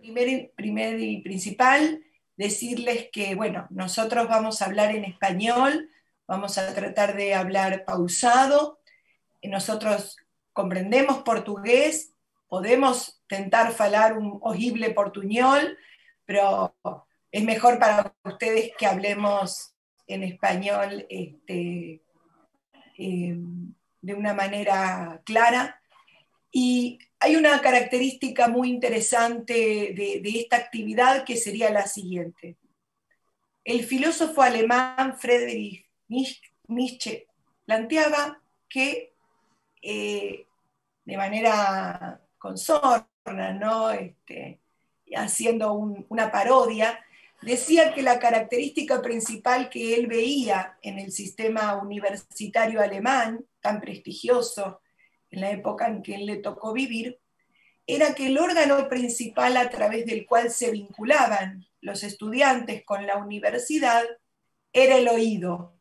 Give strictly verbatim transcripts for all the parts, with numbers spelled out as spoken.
Primer, primer y principal, decirles que, bueno, nosotros vamos a hablar en español, vamos a tratar de hablar pausado, nosotros comprendemos portugués, podemos tentar falar un horrible portuñol, pero es mejor para ustedes que hablemos en español este, eh, de una manera clara. Y hay una característica muy interesante de, de esta actividad que sería la siguiente. El filósofo alemán Friedrich Nietzsche planteaba que eh, de manera con sorna, ¿no? este, haciendo un, una parodia, decía que la característica principal que él veía en el sistema universitario alemán, tan prestigioso en la época en que él le tocó vivir, era que el órgano principal a través del cual se vinculaban los estudiantes con la universidad era el oído,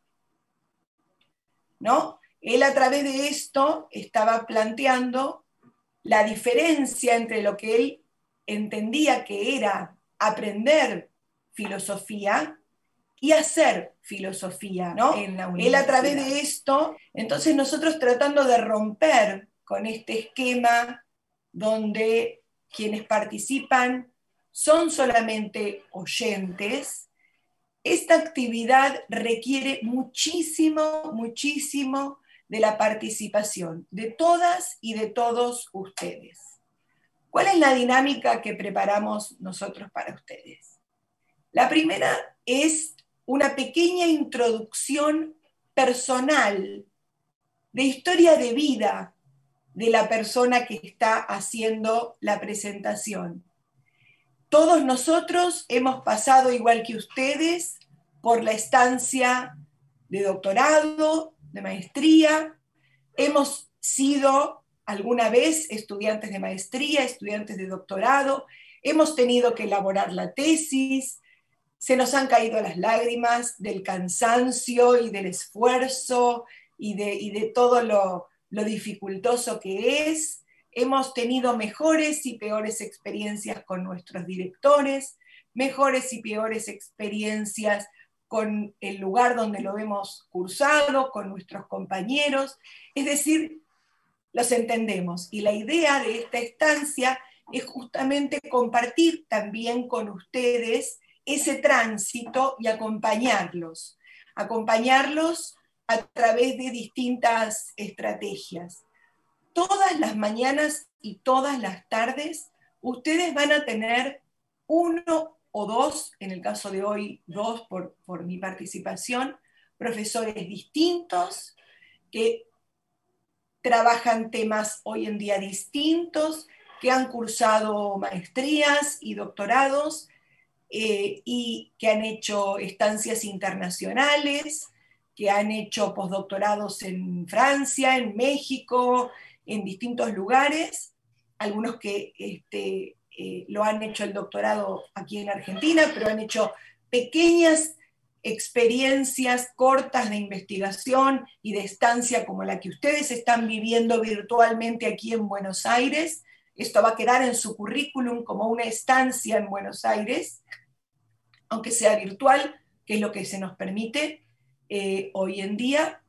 ¿no? Él a través de esto estaba planteando la diferencia entre lo que él entendía que era aprender filosofía y hacer filosofía, ¿no? En la universidad. Él a través de esto, entonces nosotros tratando de romper con este esquema donde quienes participan son solamente oyentes, esta actividad requiere muchísimo, muchísimo de la participación de todas y de todos ustedes. ¿Cuál es la dinámica que preparamos nosotros para ustedes? La primera es una pequeña introducción personal de historia de vida de la persona que está haciendo la presentación. Todos nosotros hemos pasado, igual que ustedes, por la estancia de doctorado, de maestría. Hemos sido alguna vez estudiantes de maestría, estudiantes de doctorado. Hemos tenido que elaborar la tesis. Se nos han caído las lágrimas del cansancio y del esfuerzo y de, y de todo lo, lo dificultoso que es. Hemos tenido mejores y peores experiencias con nuestros directores, mejores y peores experiencias con el lugar donde lo hemos cursado, con nuestros compañeros. Es decir, los entendemos. Y la idea de esta estancia es justamente compartir también con ustedes ese tránsito y acompañarlos, acompañarlos a través de distintas estrategias. Todas las mañanas y todas las tardes, ustedes van a tener uno o dos, en el caso de hoy, dos por, por mi participación, profesores distintos que trabajan temas hoy en día distintos, que han cursado maestrías y doctorados, Eh, y que han hecho estancias internacionales, que han hecho postdoctorados en Francia, en México, en distintos lugares, algunos que este, eh, lo han hecho el doctorado aquí en Argentina, pero han hecho pequeñas experiencias cortas de investigación y de estancia como la que ustedes están viviendo virtualmente aquí en Buenos Aires. Esto va a quedar en su currículum como una estancia en Buenos Aires, aunque sea virtual, que es lo que se nos permite eh, hoy en día.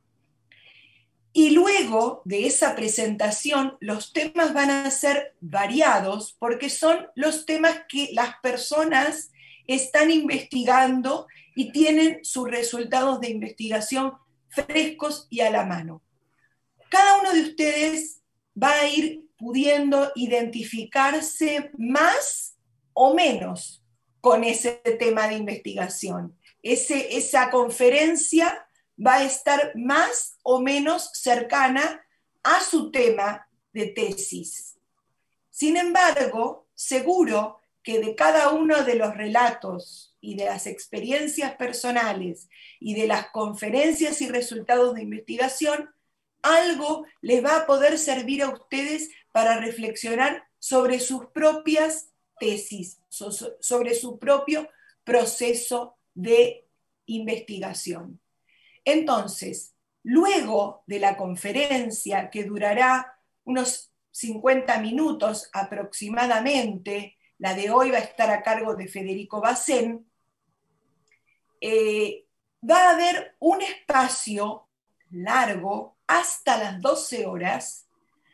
Y luego de esa presentación, los temas van a ser variados porque son los temas que las personas están investigando y tienen sus resultados de investigación frescos y a la mano. Cada uno de ustedes va a ir pudiendo identificarse más o menos con ese tema de investigación. Ese, esa conferencia va a estar más o menos cercana a su tema de tesis. Sin embargo, seguro que de cada uno de los relatos y de las experiencias personales y de las conferencias y resultados de investigación, algo les va a poder servir a ustedes para reflexionar sobre sus propias tesis, sobre su propio proceso de investigación. Entonces, luego de la conferencia, que durará unos cincuenta minutos aproximadamente, la de hoy va a estar a cargo de Federico Bacén, eh, va a haber un espacio largo hasta las doce horas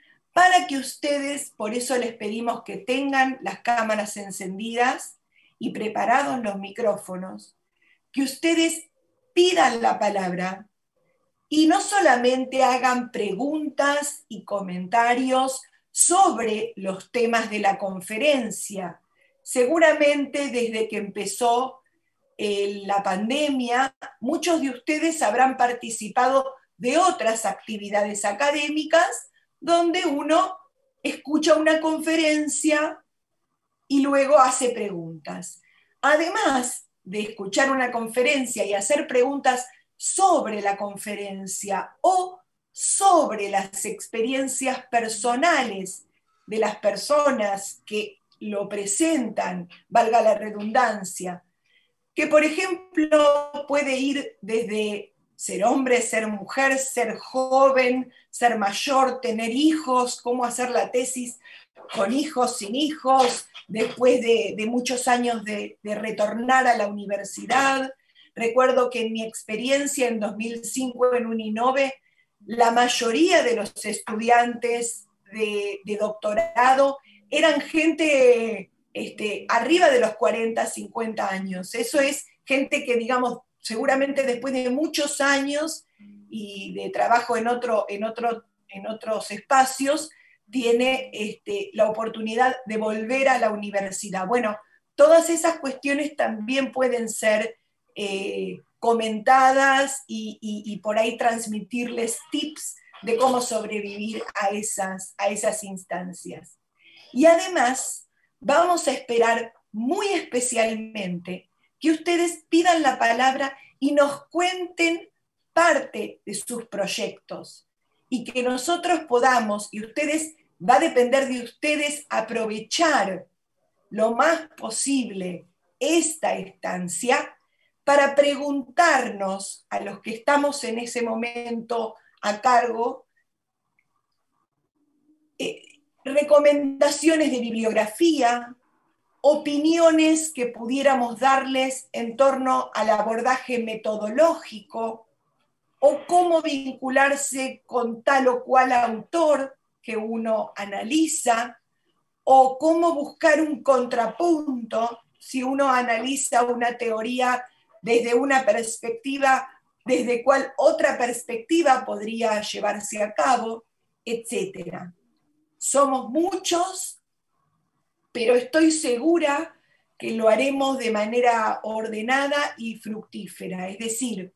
para que ustedes, por eso les pedimos que tengan las cámaras encendidas y preparados los micrófonos, que ustedes pidan la palabra y no solamente hagan preguntas y comentarios sobre los temas de la conferencia. Seguramente desde que empezó eh, la pandemia, muchos de ustedes habrán participado de otras actividades académicas donde uno escucha una conferencia y luego hace preguntas. Además de escuchar una conferencia y hacer preguntas sobre la conferencia o sobre las experiencias personales de las personas que lo presentan, valga la redundancia, que por ejemplo puede ir desde ser hombre, ser mujer, ser joven, ser mayor, tener hijos, cómo hacer la tesis con hijos, sin hijos, después de, de muchos años de, de retornar a la universidad. Recuerdo que en mi experiencia en dos mil cinco en Uninove, la mayoría de los estudiantes de, de doctorado eran gente este, arriba de los cuarenta, cincuenta años. Eso es gente que, digamos, seguramente después de muchos años y de trabajo en, otro, en, otro, en otros espacios, tiene este, la oportunidad de volver a la universidad. Bueno, todas esas cuestiones también pueden ser eh, comentadas y, y, y por ahí transmitirles tips de cómo sobrevivir a esas, a esas instancias. Y además, vamos a esperar muy especialmente que ustedes pidan la palabra y nos cuenten parte de sus proyectos y que nosotros podamos, y ustedes, va a depender de ustedes aprovechar lo más posible esta estancia para preguntarnos a los que estamos en ese momento a cargo eh, recomendaciones de bibliografía, opiniones que pudiéramos darles en torno al abordaje metodológico o cómo vincularse con tal o cual autor que uno analiza, o cómo buscar un contrapunto si uno analiza una teoría desde una perspectiva, desde cuál otra perspectiva podría llevarse a cabo, etcétera. Somos muchos, pero estoy segura que lo haremos de manera ordenada y fructífera. Es decir,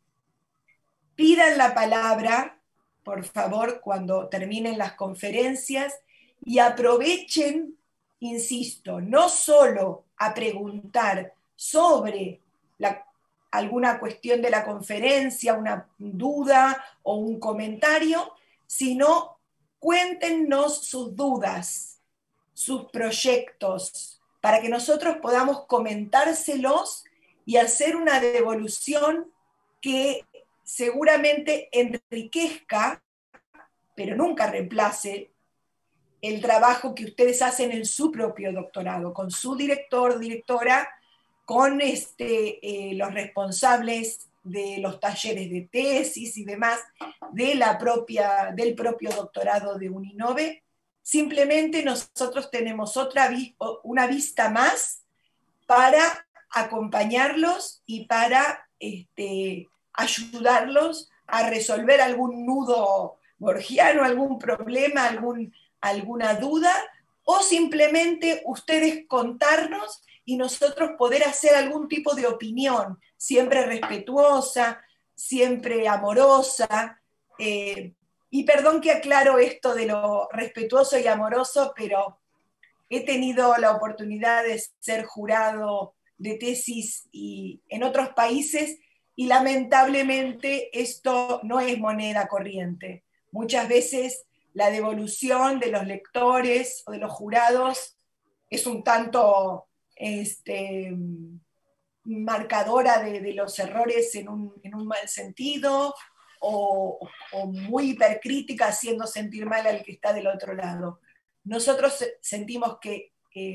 pidan la palabra, por favor, cuando terminen las conferencias y aprovechen, insisto, no solo a preguntar sobre la, alguna cuestión de la conferencia, una duda o un comentario, sino cuéntenos sus dudas, sus proyectos, para que nosotros podamos comentárselos y hacer una devolución que seguramente enriquezca, pero nunca reemplace el trabajo que ustedes hacen en su propio doctorado, con su director, directora, con este, eh, los responsables de los talleres de tesis y demás de la propia, del propio doctorado de Uninove. Simplemente nosotros tenemos otra, una vista más para acompañarlos y para este, ayudarlos a resolver algún nudo borgiano, algún problema, algún, alguna duda, o simplemente ustedes contarnos y nosotros poder hacer algún tipo de opinión, siempre respetuosa, siempre amorosa. Eh, y perdón que aclaro esto de lo respetuoso y amoroso, pero he tenido la oportunidad de ser jurado de tesis y, en otros países, y lamentablemente esto no es moneda corriente. Muchas veces la devolución de los lectores o de los jurados es un tanto este, marcadora de, de los errores en un, en un mal sentido, o, o muy hipercrítica haciendo sentir mal al que está del otro lado. Nosotros sentimos que eh,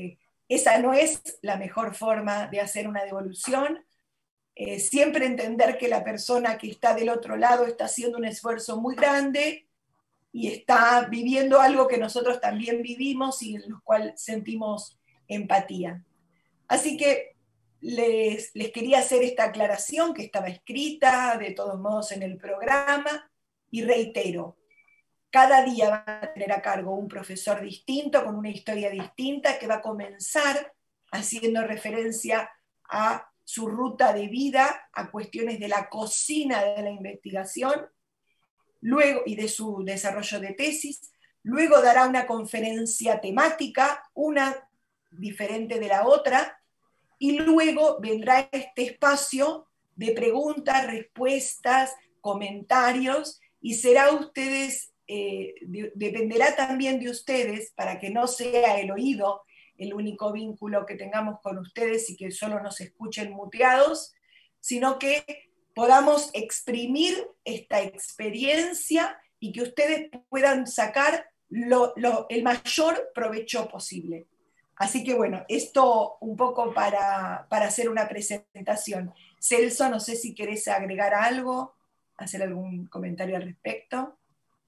esa no es la mejor forma de hacer una devolución. Eh, siempre entender que la persona que está del otro lado está haciendo un esfuerzo muy grande y está viviendo algo que nosotros también vivimos y en lo cual sentimos empatía. Así que les, les quería hacer esta aclaración que estaba escrita de todos modos en el programa, y reitero, cada día va a tener a cargo un profesor distinto, con una historia distinta, que va a comenzar haciendo referencia a su ruta de vida, a cuestiones de la cocina de la investigación, luego, y de su desarrollo de tesis. Luego dará una conferencia temática, una diferente de la otra, y luego vendrá este espacio de preguntas, respuestas, comentarios, y será ustedes, eh, de, dependerá también de ustedes, para que no sea el oído el único vínculo que tengamos con ustedes y que solo nos escuchen muteados, sino que podamos exprimir esta experiencia y que ustedes puedan sacar lo, lo, el mayor provecho posible. Así que bueno, esto un poco para, para hacer una presentación. Celso, no sé si querés agregar algo, hacer algún comentario al respecto.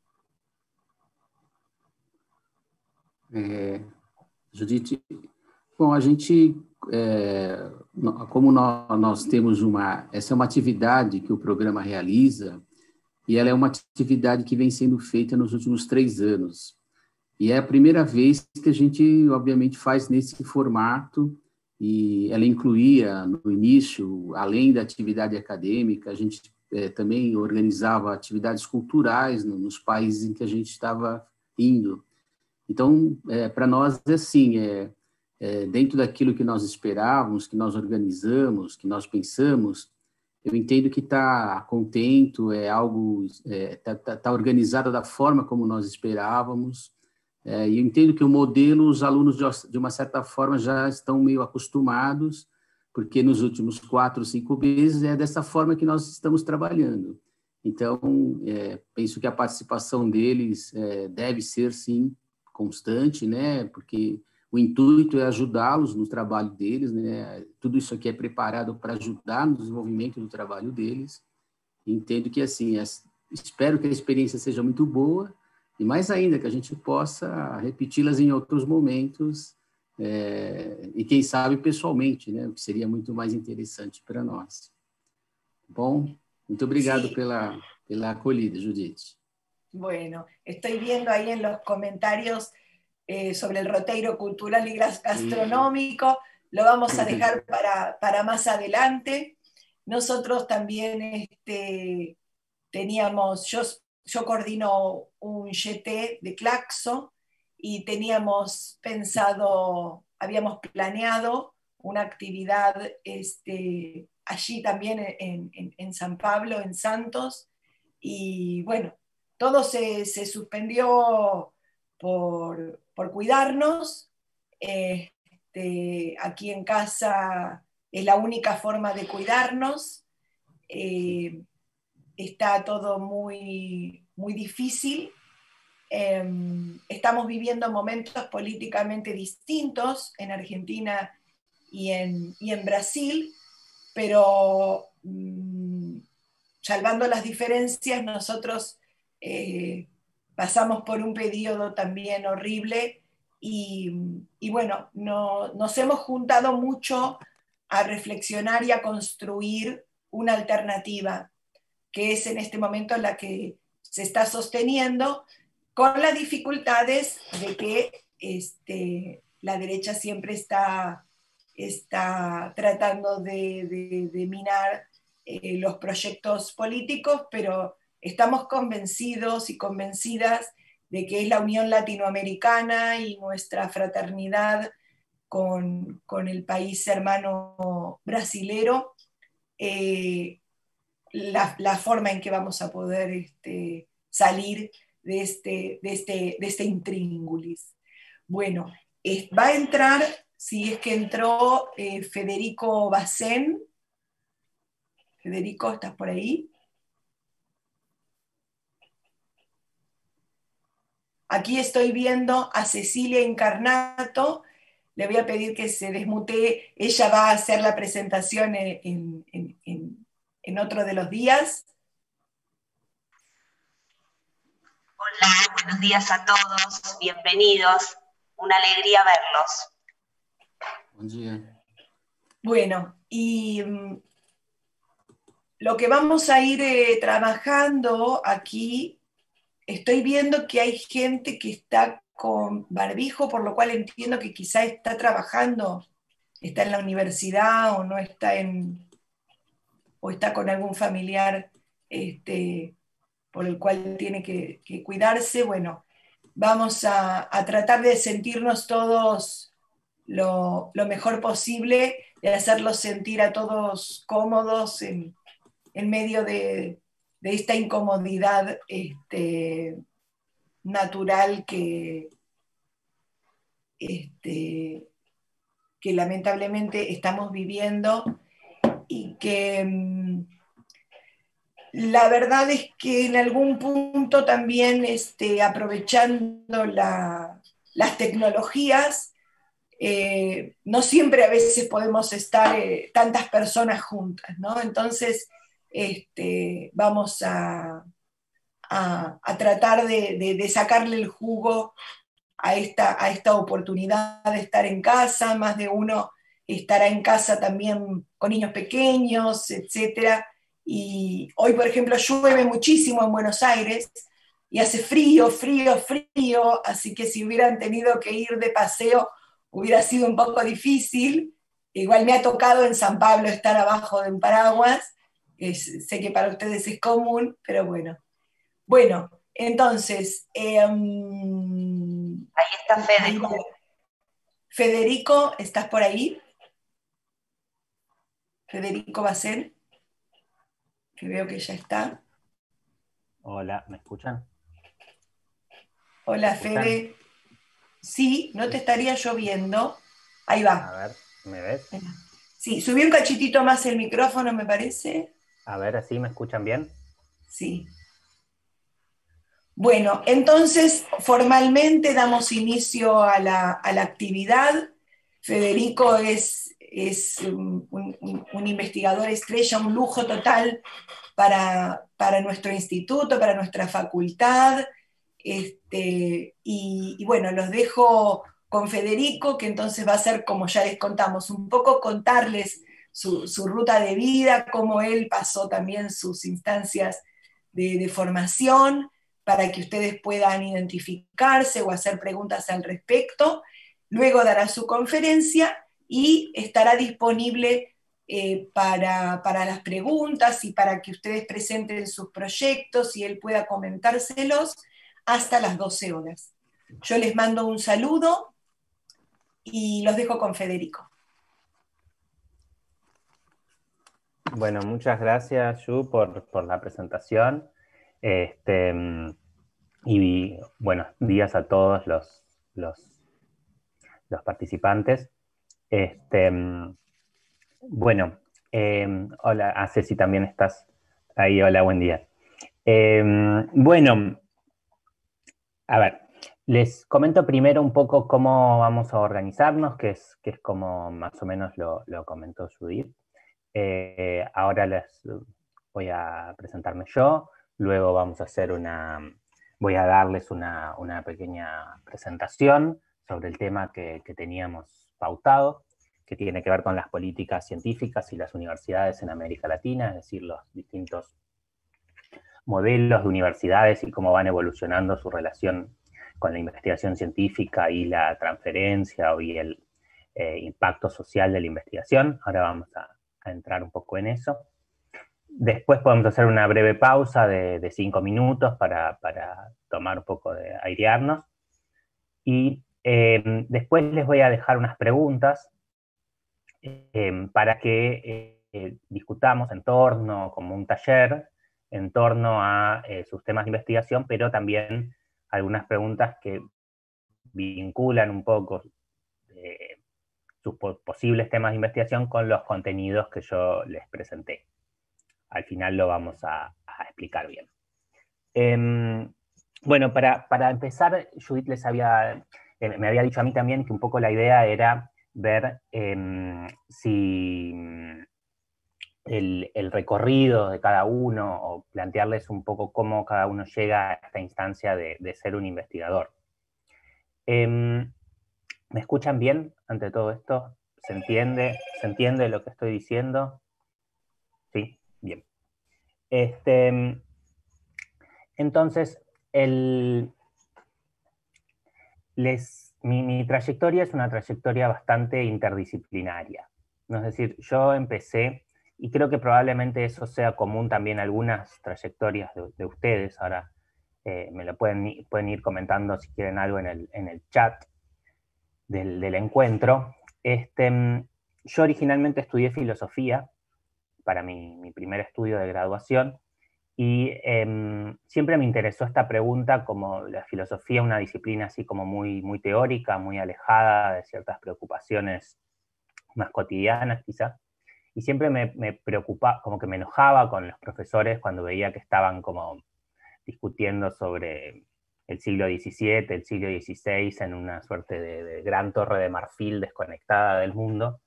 É, Judite, bom, a gente, é, como nós, nós temos uma, essa é uma atividade que o programa realiza, e ela é uma atividade que vem sendo feita nos últimos três anos. E é a primeira vez que a gente, obviamente, faz nesse formato, e ela incluía, no início, além da atividade acadêmica, a gente é, também organizava atividades culturais nos países em que a gente estava indo. Então, é, para nós, é assim, é, é, dentro daquilo que nós esperávamos, que nós organizamos, que nós pensamos, eu entendo que está contento, é algo, está é, tá, tá, tá organizado da forma como nós esperávamos, é, e eu entendo que o modelo, os alunos, de, de uma certa forma, já estão meio acostumados, porque nos últimos quatro, cinco meses é dessa forma que nós estamos trabalhando. Então, é, penso que a participação deles é, deve ser, sim, constante, né? Porque o intuito é ajudá-los no trabalho deles, né? Tudo isso aqui é preparado para ajudar no desenvolvimento do trabalho deles. Entendo que, assim, é, espero que a experiência seja muito boa e, mais ainda, que a gente possa repeti-las em outros momentos é, e, quem sabe, pessoalmente, né? O que seria muito mais interessante para nós. Bom, muito obrigado Sí. pela, pela acolhida, Judite. Bueno, estoy viendo ahí en los comentarios eh, sobre el roteiro cultural y gastronómico, lo vamos a dejar para, para más adelante. Nosotros también este, teníamos, yo, yo coordino un G T de Claxo y teníamos pensado, habíamos planeado una actividad este, allí también en, en, en San Pablo, en Santos, y bueno, todo se, se suspendió por, por cuidarnos. Este, aquí en casa es la única forma de cuidarnos. Eh, está todo muy, muy difícil. Eh, estamos viviendo momentos políticamente distintos en Argentina y en, y en Brasil, pero mmm, salvando las diferencias, nosotros eh, pasamos por un periodo también horrible y, y bueno, no, nos hemos juntado mucho a reflexionar y a construir una alternativa, que es en este momento la que se está sosteniendo, con las dificultades de que este, la derecha siempre está, está tratando de, de, de minar eh, los proyectos políticos, pero estamos convencidos y convencidas de que es la Unión Latinoamericana y nuestra fraternidad con, con el país hermano brasilero, eh, la, la, forma en que vamos a poder este, salir de este, de, este, de este intríngulis. Bueno, es, va a entrar, si es que entró eh, Federico Bacén. Federico, ¿estás por ahí? Aquí estoy viendo a Cecilia Incarnato. le voy a pedir que se desmutee. Ella va a hacer la presentación en, en, en, en otro de los días. Hola, buenos días a todos, bienvenidos, una alegría verlos. Buen día. Bueno, y um, lo que vamos a ir eh, trabajando aquí, estoy viendo que hay gente que está con barbijo, por lo cual entiendo que quizá está trabajando, está en la universidad o no está en, o está con algún familiar este, por el cual tiene que, que cuidarse. Bueno, vamos a, a tratar de sentirnos todos lo, lo mejor posible, de hacerlos sentir a todos cómodos en, en medio de, de esta incomodidad este, natural que, este, que lamentablemente estamos viviendo y que mm, la verdad es que en algún punto también este, aprovechando la, las tecnologías, eh, no siempre a veces podemos estar eh, tantas personas juntas, ¿no? Entonces, este, vamos a, a, a tratar de, de, de sacarle el jugo a esta, a esta oportunidad de estar en casa. Más de uno estará en casa también con niños pequeños, etcétera. Y hoy, por ejemplo, llueve muchísimo en Buenos Aires y hace frío, frío, frío, así que si hubieran tenido que ir de paseo hubiera sido un poco difícil. Igual me ha tocado en San Pablo estar abajo de un paraguas, es, sé que para ustedes es común, pero bueno. Bueno, entonces, eh, ahí está Federico. Federico, ¿estás por ahí? Federico Bacén, que veo que ya está. Hola, ¿me escuchan? Hola, ¿Me escuchan? Fede. Sí, no te estaría lloviendo. Ahí va. A ver, ¿me ves? Sí, subí un cachitito más el micrófono, me parece. A ver, ¿así me escuchan bien? Sí. Bueno, entonces formalmente damos inicio a la, a la actividad. Federico es, es un, un, un investigador estrella, un lujo total para, para nuestro instituto, para nuestra facultad. Este, y, y bueno, los dejo con Federico, que entonces va a ser, como ya les contamos, un poco contarles su, su ruta de vida, cómo él pasó también sus instancias de, de formación, para que ustedes puedan identificarse o hacer preguntas al respecto. Luego dará su conferencia y estará disponible eh, para, para las preguntas y para que ustedes presenten sus proyectos y él pueda comentárselos hasta las doce horas. Yo les mando un saludo y los dejo con Federico. Bueno, muchas gracias, Yu, por, por la presentación. Este, y buenos días a todos los, los, los participantes. Este, bueno, eh, hola, a Ceci también estás ahí. Hola, buen día. Eh, bueno, a ver, les comento primero un poco cómo vamos a organizarnos, que es, que es como más o menos lo, lo comentó Judith. Eh, ahora les voy a presentarme yo, luego vamos a hacer una, voy a darles una, una pequeña presentación sobre el tema que, que teníamos pautado, que tiene que ver con las políticas científicas y las universidades en América Latina, es decir, los distintos modelos de universidades y cómo van evolucionando su relación con la investigación científica y la transferencia y el eh, impacto social de la investigación. Ahora vamos a a entrar un poco en eso. Después podemos hacer una breve pausa de, de cinco minutos para, para tomar un poco de airearnos. Y eh, después les voy a dejar unas preguntas eh, para que eh, discutamos en torno, como un taller, en torno a eh, sus temas de investigación, pero también algunas preguntas que vinculan un poco eh, sus posibles temas de investigación con los contenidos que yo les presenté. Al final lo vamos a, a explicar bien. Eh, bueno, para, para empezar, Judith les había eh, me había dicho a mí también que un poco la idea era ver eh, si el, el recorrido de cada uno, o plantearles un poco cómo cada uno llega a esta instancia de, de ser un investigador. Eh, ¿Me escuchan bien ante todo esto? ¿Se entiende? ¿Se entiende lo que estoy diciendo? Sí, bien. Este, entonces, el, les, mi, mi trayectoria es una trayectoria bastante interdisciplinaria. Es decir, yo empecé, y creo que probablemente eso sea común también a algunas trayectorias de, de ustedes, ahora eh, me lo pueden, pueden ir comentando si quieren algo en el, en el chat del, del encuentro. Este, yo originalmente estudié filosofía para mi, mi primer estudio de graduación, y eh, siempre me interesó esta pregunta, como la filosofía, una disciplina así como muy, muy teórica, muy alejada de ciertas preocupaciones más cotidianas quizás, y siempre me, me preocupaba, como que me enojaba con los profesores cuando veía que estaban como discutiendo sobre el siglo diecisiete, el siglo dieciséis, en una suerte de, de gran torre de marfil desconectada del mundo,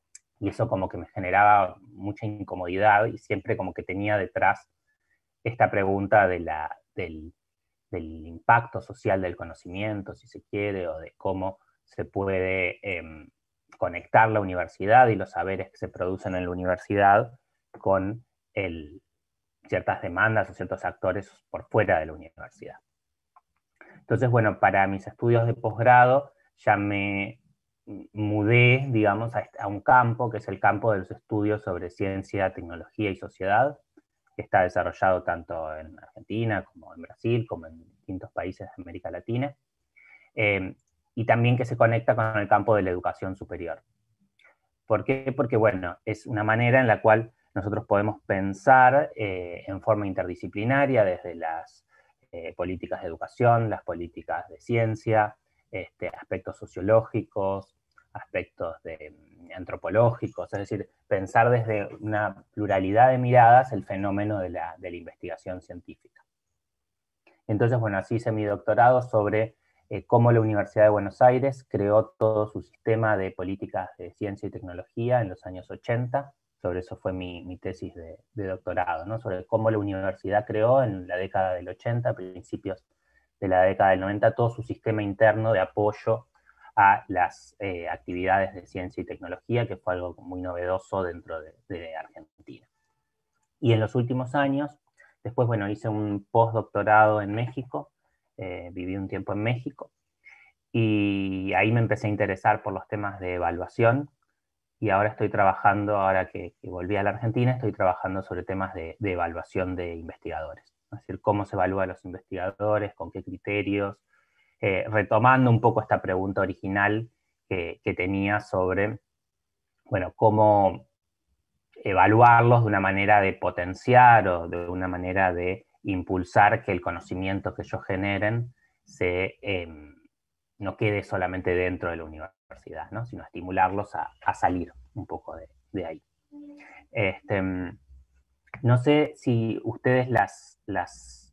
y eso como que me generaba mucha incomodidad, y siempre como que tenía detrás esta pregunta de la, del, del impacto social del conocimiento, si se quiere, o de cómo se puede eh, conectar la universidad y los saberes que se producen en la universidad con el, ciertas demandas o ciertos actores por fuera de la universidad. Entonces, bueno, para mis estudios de posgrado ya me mudé, digamos, a, a un campo, que es el campo de los estudios sobre ciencia, tecnología y sociedad, que está desarrollado tanto en Argentina como en Brasil, como en distintos países de América Latina, eh, y también que se conecta con el campo de la educación superior. ¿Por qué? Porque, bueno, es una manera en la cual nosotros podemos pensar eh, en forma interdisciplinaria desde las eh, políticas de educación, las políticas de ciencia, este, aspectos sociológicos, aspectos de, antropológicos, es decir, pensar desde una pluralidad de miradas el fenómeno de la, de la investigación científica. Entonces, bueno, así hice mi doctorado sobre eh, cómo la Universidad de Buenos Aires creó todo su sistema de políticas de ciencia y tecnología en los años ochenta. Sobre eso fue mi, mi tesis de, de doctorado, ¿no? Sobre cómo la universidad creó en la década del ochenta, principios de la década del noventa, todo su sistema interno de apoyo a las eh, actividades de ciencia y tecnología, que fue algo muy novedoso dentro de, de Argentina. Y en los últimos años, después, bueno, hice un postdoctorado en México, eh, viví un tiempo en México, y ahí me empecé a interesar por los temas de evaluación, y ahora estoy trabajando, ahora que, que volví a la Argentina, estoy trabajando sobre temas de, de evaluación de investigadores, es decir, cómo se evalúa a los investigadores, con qué criterios, eh, retomando un poco esta pregunta original que, que tenía sobre, bueno, cómo evaluarlos de una manera de potenciar o de una manera de impulsar que el conocimiento que ellos generen se, eh, no quede solamente dentro de la universidad, ¿no? Sino estimularlos a, a salir un poco de, de ahí. Este, no sé si ustedes las, las,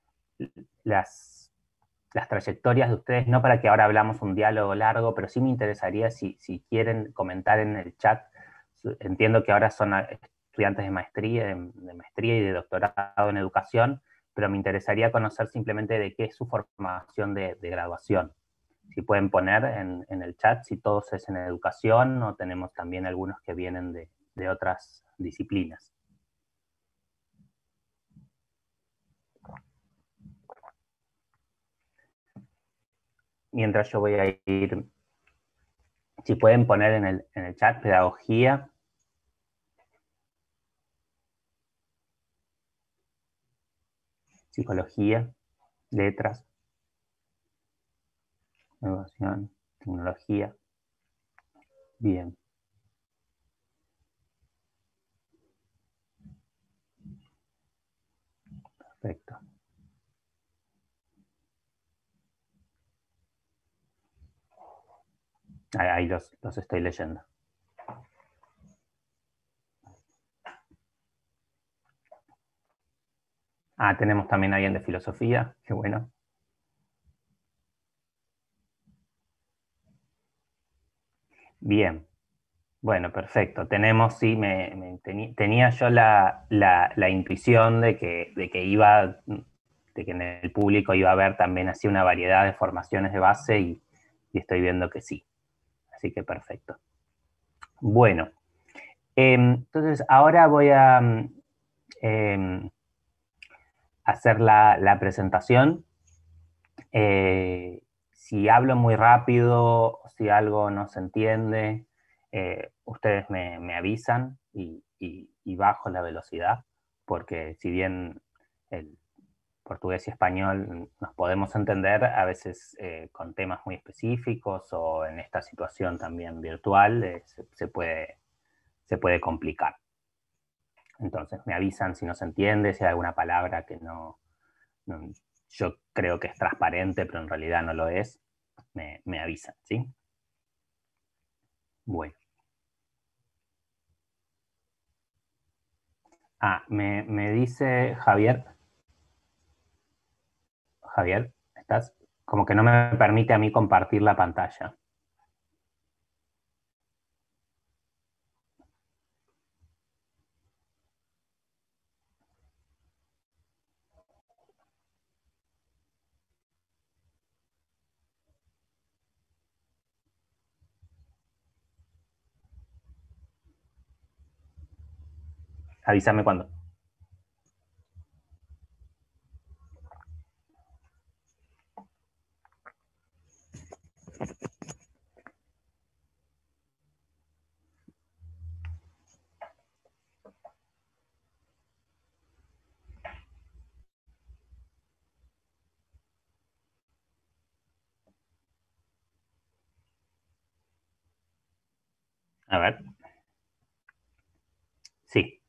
las, las trayectorias de ustedes, no para que ahora hablamos un diálogo largo, pero sí me interesaría si, si quieren comentar en el chat. Entiendo que ahora son estudiantes de maestría, de, de maestría y de doctorado en educación, pero me interesaría conocer simplemente de qué es su formación de, de graduación. Si pueden poner en, en el chat si todos es en educación o tenemos también algunos que vienen de, de otras disciplinas. Mientras yo voy a ir, si pueden poner en el, en el chat pedagogía, psicología, letras, educación, tecnología. Bien. Perfecto. Ahí, ahí los, los estoy leyendo. Ah, tenemos también a alguien de filosofía. Qué bueno. Bien. Bueno, perfecto. Tenemos, sí, me, me teni- tenía yo la, la, la intuición de que, de que iba, de que en el público iba a haber también así una variedad de formaciones de base y, y estoy viendo que sí. Así que perfecto. Bueno, eh, entonces ahora voy a eh, hacer la, la presentación. Eh, si hablo muy rápido, si algo no se entiende, eh, ustedes me, me avisan y, y, y bajo la velocidad, porque si bien el portugués y español nos podemos entender, a veces eh, con temas muy específicos o en esta situación también virtual eh, se, se, puede, se puede complicar. Entonces me avisan si no se entiende, si hay alguna palabra que no, no yo creo que es transparente, pero en realidad no lo es, me, me avisan, ¿sí? Bueno. Ah, me, me dice Javier, Javier, ¿estás? Como que no me permite a mí compartir la pantalla. Avísame cuando. A ver. Sí.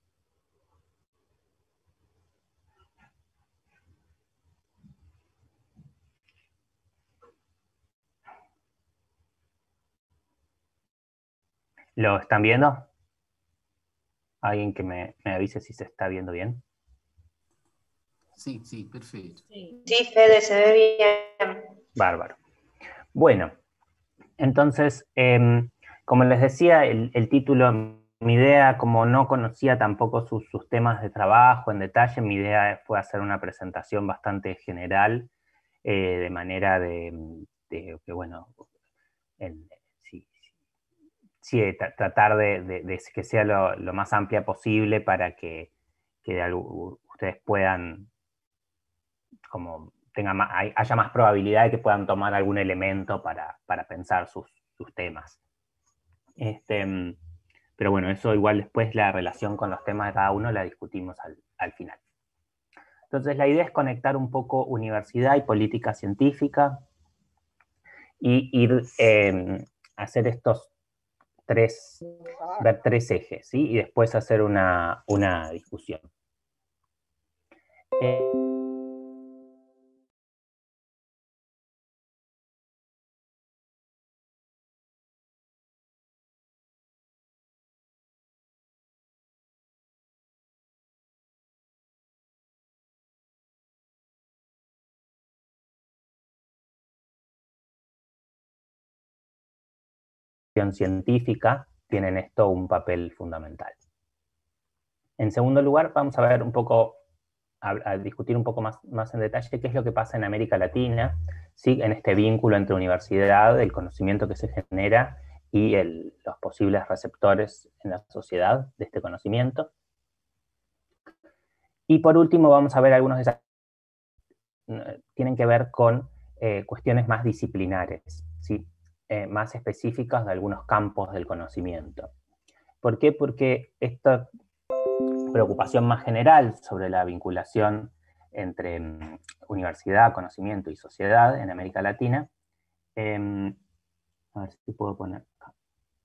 ¿Lo están viendo? ¿Alguien que me, me avise si se está viendo bien? Sí, sí, perfecto. Sí, Fede, se ve bien. Bárbaro. Bueno, entonces, eh, como les decía, el, el título, mi idea, como no conocía tampoco sus, sus temas de trabajo en detalle, mi idea fue hacer una presentación bastante general, eh, de manera de, de que, bueno, el, sí, sí, tra tratar de, de, de, que sea lo, lo más amplia posible para que, que algo, ustedes puedan, como, tenga más, haya más probabilidad de que puedan tomar algún elemento para, para pensar sus, sus temas. Este, pero bueno, eso igual después la relación con los temas de cada uno la discutimos al, al final. Entonces la idea es conectar un poco universidad y política científica y ir eh, a hacer estos tres, ver tres ejes, ¿sí? Y después hacer una, una discusión. Eh, científica tienen esto un papel fundamental. En segundo lugar, vamos a ver un poco, a, a discutir un poco más, más en detalle qué es lo que pasa en América Latina, ¿sí? En este vínculo entre universidad, el conocimiento que se genera y el, los posibles receptores en la sociedad de este conocimiento. Y por último vamos a ver algunos de esos, tienen que ver con eh, cuestiones más disciplinares, ¿sí? eh, más específicas de algunos campos del conocimiento. ¿Por qué? Porque esta preocupación más general sobre la vinculación entre um, universidad, conocimiento y sociedad en América Latina, eh, a ver si puedo poner acá.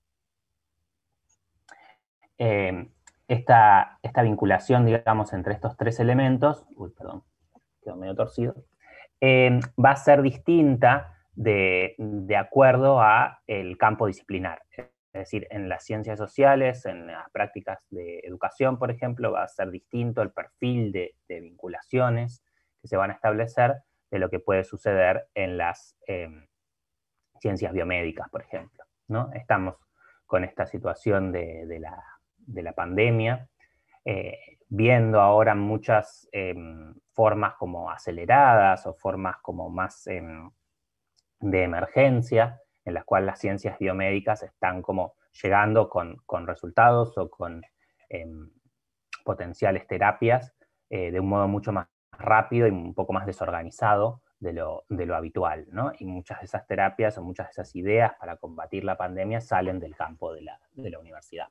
Eh, esta, esta vinculación, digamos, entre estos tres elementos, uy, perdón, quedó medio torcido, eh, va a ser distinta de, de acuerdo a el campo disciplinar. Es decir, en las ciencias sociales, en las prácticas de educación, por ejemplo, va a ser distinto el perfil de, de vinculaciones que se van a establecer de lo que puede suceder en las eh, ciencias biomédicas, por ejemplo. ¿no? Estamos con esta situación de, de, la, de la pandemia, eh, viendo ahora muchas eh, formas como aceleradas o formas como más eh, de emergencia, en las cuales las ciencias biomédicas están como llegando con, con resultados o con eh, potenciales terapias eh, de un modo mucho más rápido y un poco más desorganizado de lo, de lo habitual, ¿no? Y muchas de esas terapias o muchas de esas ideas para combatir la pandemia salen del campo de la, de la universidad.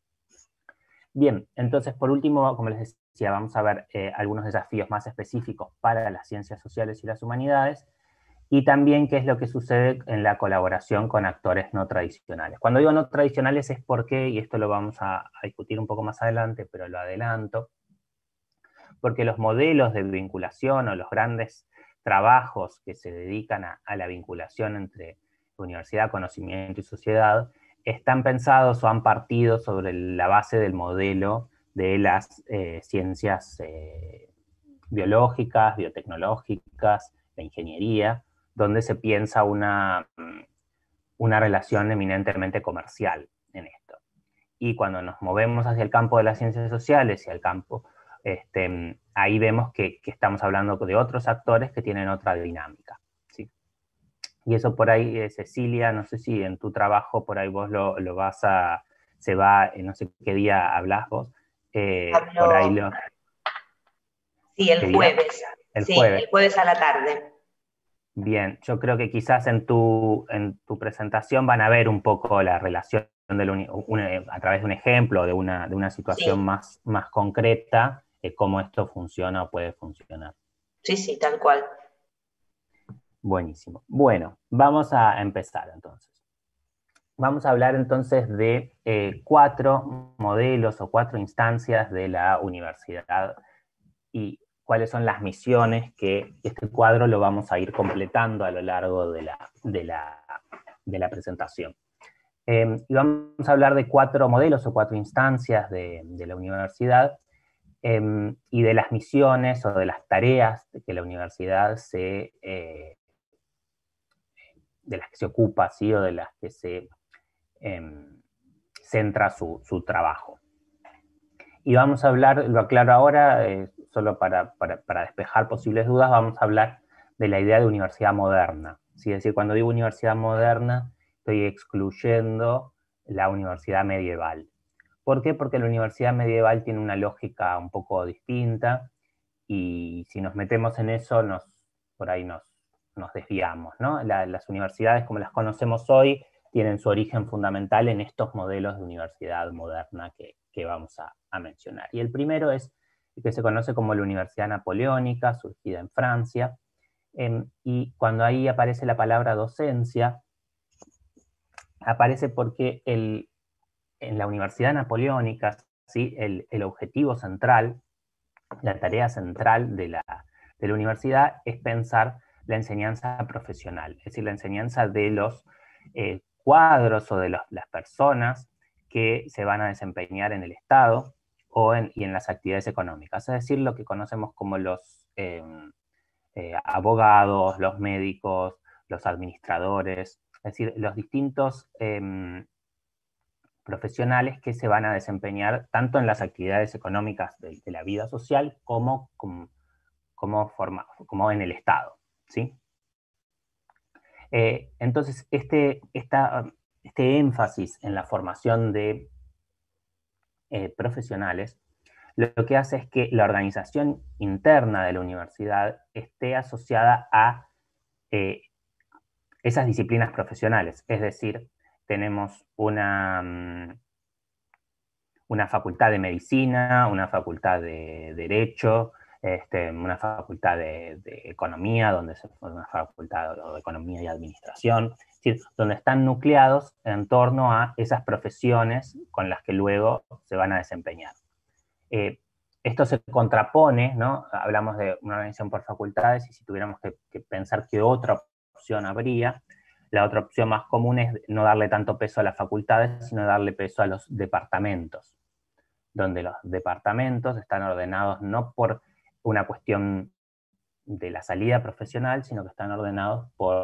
Bien, entonces por último, como les decía, vamos a ver eh, algunos desafíos más específicos para las ciencias sociales y las humanidades, y también qué es lo que sucede en la colaboración con actores no tradicionales. Cuando digo no tradicionales es porque, y esto lo vamos a, a discutir un poco más adelante, pero lo adelanto, porque los modelos de vinculación o los grandes trabajos que se dedican a, a la vinculación entre universidad, conocimiento y sociedad están pensados o han partido sobre la base del modelo de las eh, ciencias eh, biológicas, biotecnológicas, la ingeniería, donde se piensa una, una relación eminentemente comercial en esto. Y cuando nos movemos hacia el campo de las ciencias sociales y al campo, este, ahí vemos que, que estamos hablando de otros actores que tienen otra dinámica, ¿sí? Y eso por ahí, eh, Cecilia, no sé si en tu trabajo por ahí vos lo, lo vas a, se va, eh, no sé qué día hablas vos, eh, Hablo, por ahí lo... sí, el jueves. El sí, jueves. el jueves a la tarde. Bien, yo creo que quizás en tu, en tu presentación van a ver un poco la relación de la uni, una, a través de un ejemplo, de una, de una situación Sí. más, más concreta, de cómo esto funciona o puede funcionar. Sí, sí, tal cual. Buenísimo. Bueno, vamos a empezar entonces. Vamos a hablar entonces de eh, cuatro modelos o cuatro instancias de la universidad y cuáles son las misiones que este cuadro lo vamos a ir completando a lo largo de la, de la, de la presentación. Eh, y vamos a hablar de cuatro modelos o cuatro instancias de, de la universidad eh, y de las misiones o de las tareas que la universidad se, eh, de las que se ocupa, ¿sí? O de las que se eh, centra su, su trabajo. Y vamos a hablar, lo aclaro ahora, eh, solo para, para, para despejar posibles dudas, vamos a hablar de la idea de universidad moderna. ¿Sí? Es decir, cuando digo universidad moderna, estoy excluyendo la universidad medieval. ¿Por qué? Porque la universidad medieval tiene una lógica un poco distinta, y si nos metemos en eso, nos, por ahí nos, nos desviamos, ¿no? La, las universidades como las conocemos hoy tienen su origen fundamental en estos modelos de universidad moderna que, que vamos a, a mencionar. Y el primero es el que se conoce como la Universidad Napoleónica, surgida en Francia, eh, y cuando ahí aparece la palabra docencia, aparece porque el, en la Universidad Napoleónica, ¿sí? el, el objetivo central, la tarea central de la, de la universidad es pensar la enseñanza profesional, es decir, la enseñanza de los eh, cuadros o de los, las personas que se van a desempeñar en el Estado o en, y en las actividades económicas, es decir, lo que conocemos como los eh, eh, abogados, los médicos, los administradores, es decir, los distintos eh, profesionales que se van a desempeñar tanto en las actividades económicas de, de la vida social como, como, como, forma, como en el Estado, ¿sí? Eh, entonces, este, esta, este énfasis en la formación de eh, profesionales lo que hace es que la organización interna de la universidad esté asociada a eh, esas disciplinas profesionales, es decir, tenemos una, una facultad de medicina, una facultad de derecho, este, una facultad de, de economía, donde se una facultad de economía y administración, es decir, donde están nucleados en torno a esas profesiones con las que luego se van a desempeñar. Eh, esto se contrapone, ¿no? Hablamos de una organización por facultades, y si tuviéramos que, que pensar qué otra opción habría, la otra opción más común es no darle tanto peso a las facultades, sino darle peso a los departamentos, donde los departamentos están ordenados no por una cuestión de la salida profesional, sino que están ordenados por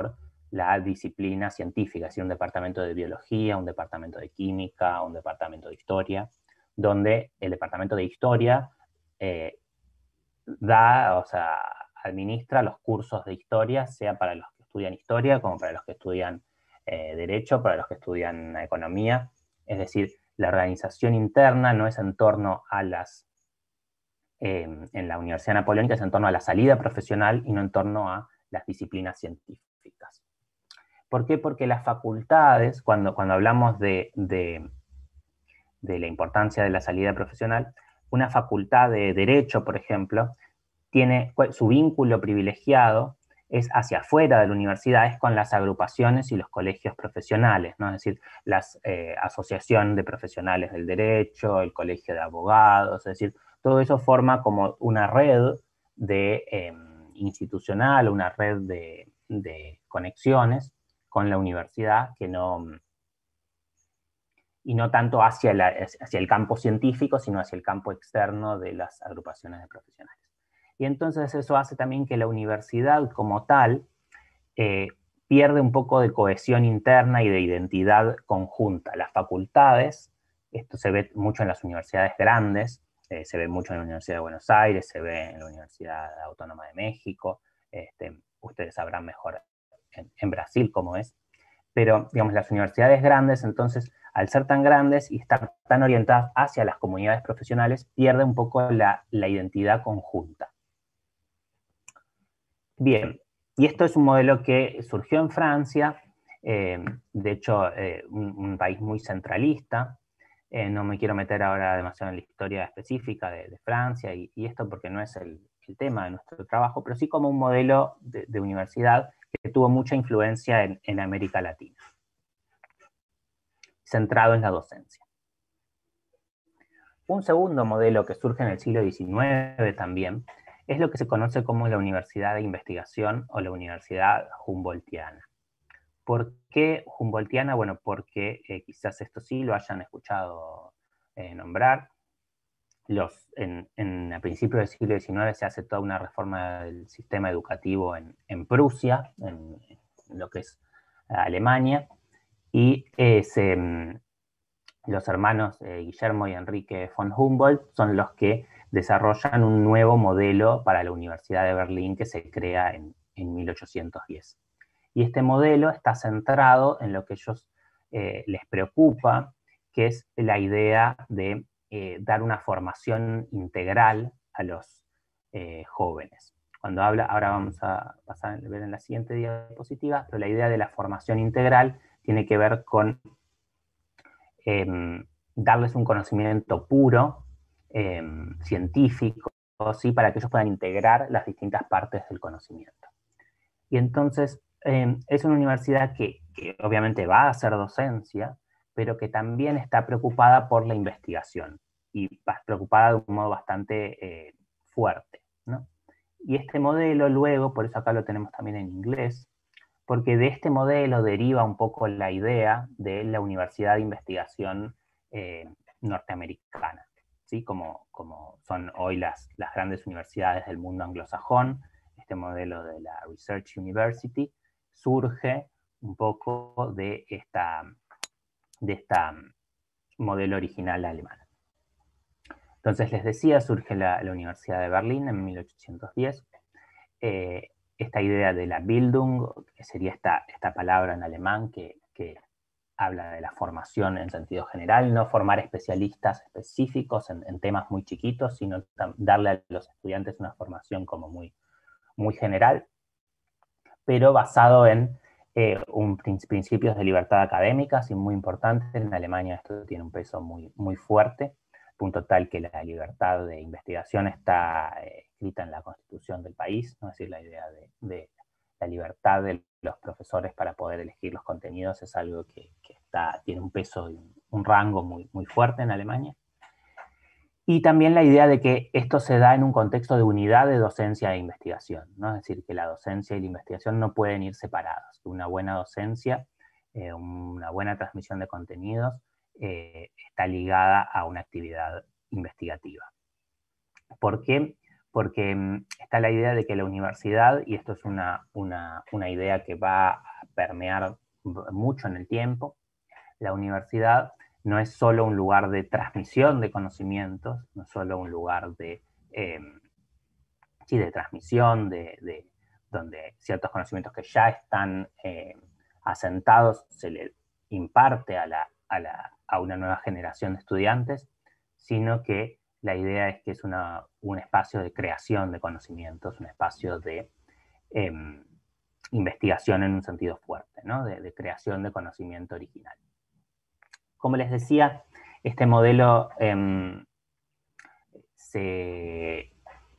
la disciplina científica, es decir, un departamento de biología, un departamento de química, un departamento de historia, donde el departamento de historia eh, da, o sea, administra los cursos de historia, sea para los que estudian historia, como para los que estudian eh, derecho, para los que estudian economía. Es decir, la organización interna no es en torno a las, eh, en la Universidad Napoleónica es en torno a la salida profesional y no en torno a las disciplinas científicas. ¿Por qué? Porque las facultades, cuando, cuando hablamos de, de, de la importancia de la salida profesional, una facultad de derecho, por ejemplo, tiene su vínculo privilegiado es hacia afuera de la universidad, es con las agrupaciones y los colegios profesionales, ¿no? Es decir, la eh, asociación de profesionales del derecho, el colegio de abogados, es decir, todo eso forma como una red de, eh, institucional, una red de, de conexiones con la universidad que no, y no tanto hacia, la, hacia el campo científico, sino hacia el campo externo de las agrupaciones de profesionales. Y entonces eso hace también que la universidad como tal eh, pierde un poco de cohesión interna y de identidad conjunta. Las facultades, esto se ve mucho en las universidades grandes, eh, se ve mucho en la Universidad de Buenos Aires, se ve en la Universidad Autónoma de México, este, ustedes sabrán mejor en, en Brasil cómo es, pero digamos las universidades grandes, entonces, al ser tan grandes y estar tan orientadas hacia las comunidades profesionales, pierde un poco la, la identidad conjunta. Bien, y esto es un modelo que surgió en Francia, eh, de hecho, eh, un, un país muy centralista. Eh, no me quiero meter ahora demasiado en la historia específica de, de Francia y, y esto porque no es el, el tema de nuestro trabajo, pero sí como un modelo de, de universidad que tuvo mucha influencia en, en América Latina, centrado en la docencia. Un segundo modelo que surge en el siglo diecinueve también es lo que se conoce como la Universidad de Investigación o la Universidad Humboldtiana. ¿Por qué Humboldtiana? Bueno, porque eh, quizás esto sí lo hayan escuchado eh, nombrar. Los, en, en, a principios del siglo diecinueve se hace toda una reforma del sistema educativo en, en Prusia, en, en lo que es Alemania, y eh, se... Los hermanos eh, Guillermo y Enrique von Humboldt son los que desarrollan un nuevo modelo para la Universidad de Berlín que se crea en, en mil ochocientos diez. Y este modelo está centrado en lo que ellos eh, les preocupa, que es la idea de eh, dar una formación integral a los eh, jóvenes. Cuando habla, ahora vamos a pasar a ver en la siguiente diapositiva, pero la idea de la formación integral tiene que ver con Eh, darles un conocimiento puro, eh, científico, ¿sí? Para que ellos puedan integrar las distintas partes del conocimiento. Y entonces eh, es una universidad que, que obviamente va a hacer docencia, pero que también está preocupada por la investigación, y preocupada de un modo bastante eh, fuerte, ¿no? Y este modelo luego, por eso acá lo tenemos también en inglés, porque de este modelo deriva un poco la idea de la Universidad de Investigación eh, norteamericana, ¿sí? Como, como son hoy las, las grandes universidades del mundo anglosajón. Este modelo de la Research University surge un poco de esta, de esta modelo original alemán. Entonces les decía, surge la, la Universidad de Berlín en mil ochocientos diez. Eh, esta idea de la Bildung, que sería esta, esta palabra en alemán que, que habla de la formación en sentido general, no formar especialistas específicos en, en temas muy chiquitos, sino darle a los estudiantes una formación como muy, muy general, pero basado en eh, un, principios de libertad académica, y muy importante. En Alemania esto tiene un peso muy, muy fuerte, punto tal que la libertad de investigación está eh, escrita en la Constitución del país, ¿no? Es decir, la idea de, de la libertad de los profesores para poder elegir los contenidos es algo que, que está, tiene un peso y un, un rango muy, muy fuerte en Alemania. Y también la idea de que esto se da en un contexto de unidad de docencia e investigación, ¿no? Es decir, que la docencia y la investigación no pueden ir separadas. Una buena docencia, eh, una buena transmisión de contenidos, eh, está ligada a una actividad investigativa. ¿Por qué? porque um, está la idea de que la universidad, y esto es una, una, una idea que va a permear mucho en el tiempo, la universidad no es solo un lugar de transmisión de conocimientos, no es solo un lugar de, eh, sí, de transmisión, de, de, donde ciertos conocimientos que ya están eh, asentados se le imparte a, la, a, la, a una nueva generación de estudiantes, sino que la idea es que es una, un espacio de creación de conocimientos, un espacio de eh, investigación en un sentido fuerte, ¿no? de, de creación de conocimiento original. Como les decía, este modelo eh, se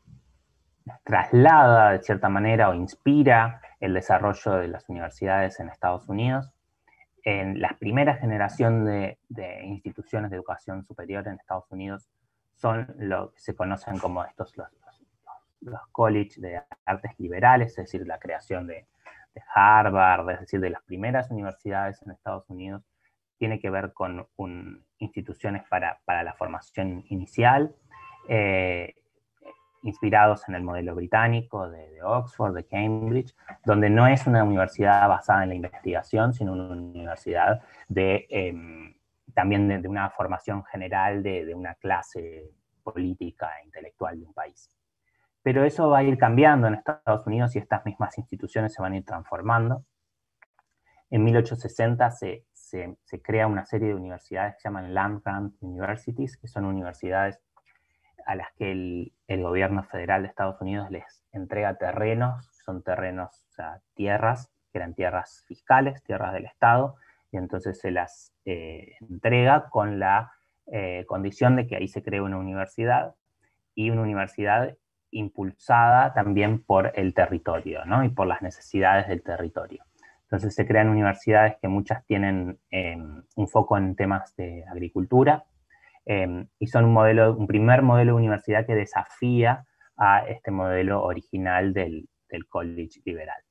traslada de cierta manera o inspira el desarrollo de las universidades en Estados Unidos. En la primera generación de, de instituciones de educación superior en Estados Unidos son lo que se conocen como estos los, los, los college de artes liberales, es decir, la creación de, de Harvard, es decir, de las primeras universidades en Estados Unidos, tiene que ver con un, instituciones para, para la formación inicial, eh, inspirados en el modelo británico de, de Oxford, de Cambridge, donde no es una universidad basada en la investigación, sino una universidad de, eh, también de, de una formación general de, de una clase política e intelectual de un país. Pero eso va a ir cambiando en Estados Unidos y estas mismas instituciones se van a ir transformando. En mil ochocientos sesenta se, se, se crea una serie de universidades que se llaman Land Grant Universities, que son universidades a las que el, el gobierno federal de Estados Unidos les entrega terrenos, son terrenos, o sea, tierras, que eran tierras fiscales, tierras del Estado, y entonces se las eh, entrega con la eh, condición de que ahí se cree una universidad, y una universidad impulsada también por el territorio, ¿no? Y por las necesidades del territorio. Entonces se crean universidades que muchas tienen eh, un foco en temas de agricultura, eh, y son un, modelo, un primer modelo de universidad que desafía a este modelo original del, del college liberal.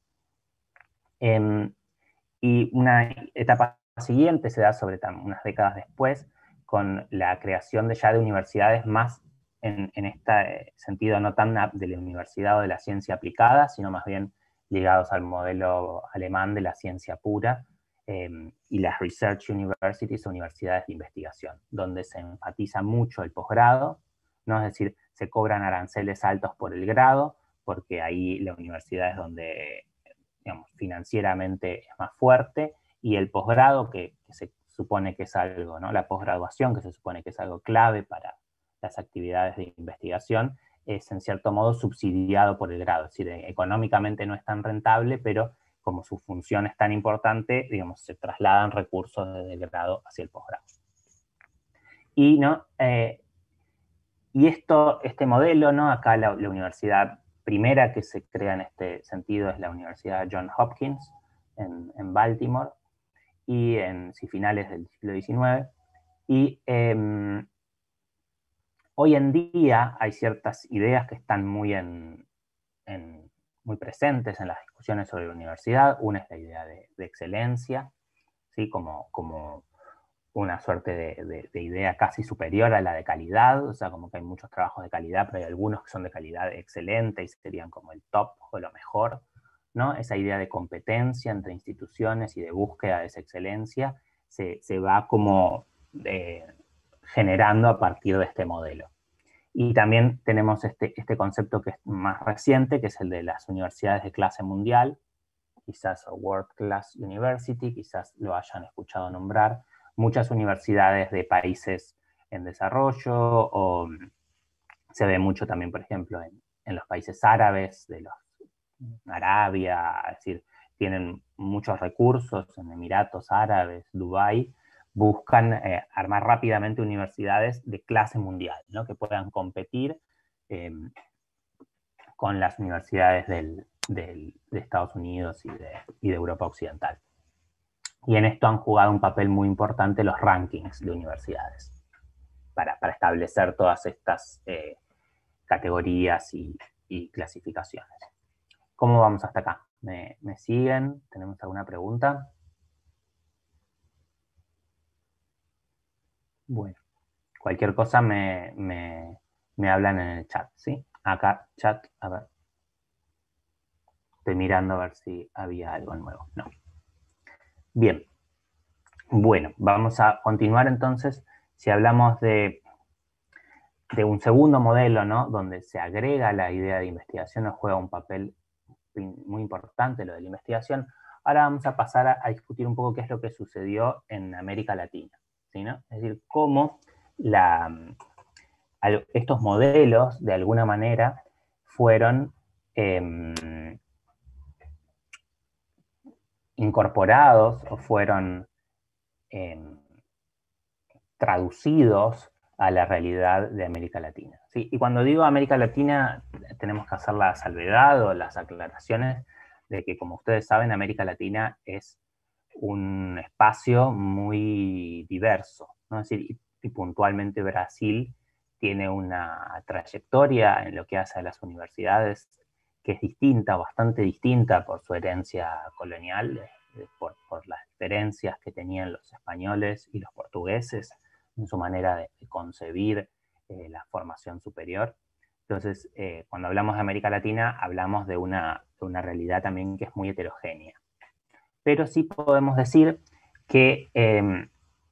Eh, y una etapa siguiente se da sobre unas décadas después, con la creación de ya de universidades más en, en este sentido, no tan de la universidad o de la ciencia aplicada, sino más bien ligados al modelo alemán de la ciencia pura, eh, y las research universities, universidades de investigación, donde se enfatiza mucho el posgrado, ¿no? Es decir, se cobran aranceles altos por el grado, porque ahí la universidad es donde, digamos, financieramente es más fuerte, y el posgrado, que, que se supone que es algo, ¿no? La posgraduación, que se supone que es algo clave para las actividades de investigación, es en cierto modo subsidiado por el grado, es decir, económicamente no es tan rentable, pero como su función es tan importante, digamos, se trasladan recursos desde el grado hacia el posgrado. Y, ¿no? eh, y esto, este modelo, ¿no? Acá la, la universidad primera que se crea en este sentido es la Universidad Johns Hopkins en, en Baltimore, y en sí, finales del siglo diecinueve. Y eh, hoy en día hay ciertas ideas que están muy, en, en, muy presentes en las discusiones sobre la universidad. Una es la idea de, de excelencia, ¿sí? como, como una suerte de, de, de idea casi superior a la de calidad, o sea, como que hay muchos trabajos de calidad, pero hay algunos que son de calidad excelente y serían como el top o lo mejor, ¿no? Esa idea de competencia entre instituciones y de búsqueda de esa excelencia se, se va como eh, generando a partir de este modelo. Y también tenemos este, este concepto que es más reciente, que es el de las universidades de clase mundial, quizás World Class University, quizás lo hayan escuchado nombrar, muchas universidades de países en desarrollo, o se ve mucho también, por ejemplo, en, en los países árabes, de los Arabia, es decir, tienen muchos recursos en Emiratos Árabes, Dubái, buscan eh, armar rápidamente universidades de clase mundial, ¿no? Que puedan competir eh, con las universidades del, del, de Estados Unidos y de, y de Europa Occidental. Y en esto han jugado un papel muy importante los rankings de universidades, para, para establecer todas estas eh, categorías y, y clasificaciones. ¿Cómo vamos hasta acá? ¿Me, me siguen? ¿Tenemos alguna pregunta? Bueno, cualquier cosa me, me, me hablan en el chat, ¿sí? acá, chat, a ver. Estoy mirando a ver si había algo nuevo. No. Bien. Bueno, vamos a continuar entonces. Si hablamos de, de un segundo modelo, ¿no? Donde se agrega la idea de investigación o juega un papel muy importante lo de la investigación, ahora vamos a pasar a, a discutir un poco qué es lo que sucedió en América Latina, ¿sí, no? Es decir, cómo la, estos modelos, de alguna manera, fueron eh, incorporados o fueron eh, traducidos a la realidad de América Latina, ¿sí? Y cuando digo América Latina, tenemos que hacer la salvedad o las aclaraciones de que, como ustedes saben, América Latina es un espacio muy diverso, ¿no? Es decir, y, y puntualmente Brasil tiene una trayectoria en lo que hace a las universidades que es distinta, bastante distinta por su herencia colonial, por, por las diferencias que tenían los españoles y los portugueses en su manera de, de concebir eh, la formación superior. Entonces, eh, cuando hablamos de América Latina, hablamos de una, de una realidad también que es muy heterogénea. Pero sí podemos decir que eh,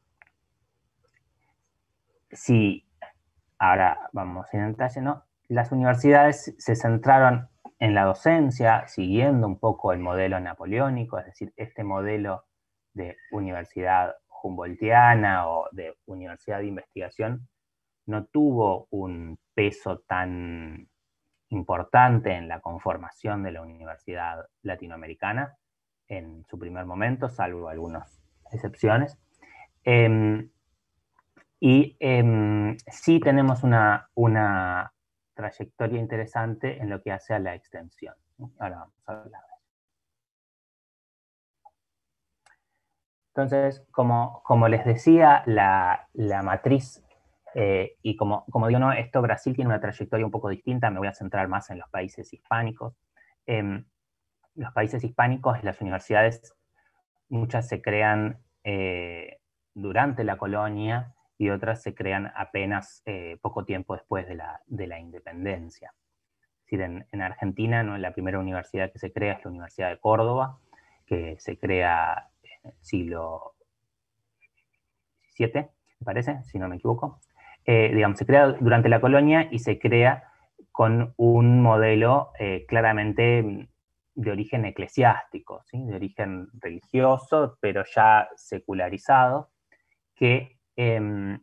si, ahora vamos en detalle, ¿no? Las universidades se centraron en la docencia, siguiendo un poco el modelo napoleónico, es decir, este modelo de universidad humboldtiana o de universidad de investigación no tuvo un peso tan importante en la conformación de la universidad latinoamericana en su primer momento, salvo algunas excepciones. Eh, y eh, sí tenemos una, una trayectoria interesante en lo que hace a la extensión. Ahora vamos a hablar de eso. Entonces, como, como les decía, la, la matriz, eh, y como, como digo, no, esto Brasil tiene una trayectoria un poco distinta, me voy a centrar más en los países hispánicos. Eh, los países hispánicos, las universidades, muchas se crean eh, durante la colonia y otras se crean apenas eh, poco tiempo después de la, de la independencia. Es decir, en, en Argentina, ¿no? La primera universidad que se crea es la Universidad de Córdoba, que se crea en el siglo diecisiete, me parece, si no me equivoco. Eh, digamos, se crea durante la colonia y se crea con un modelo eh, claramente de origen eclesiástico, ¿sí? De origen religioso, pero ya secularizado, que eh,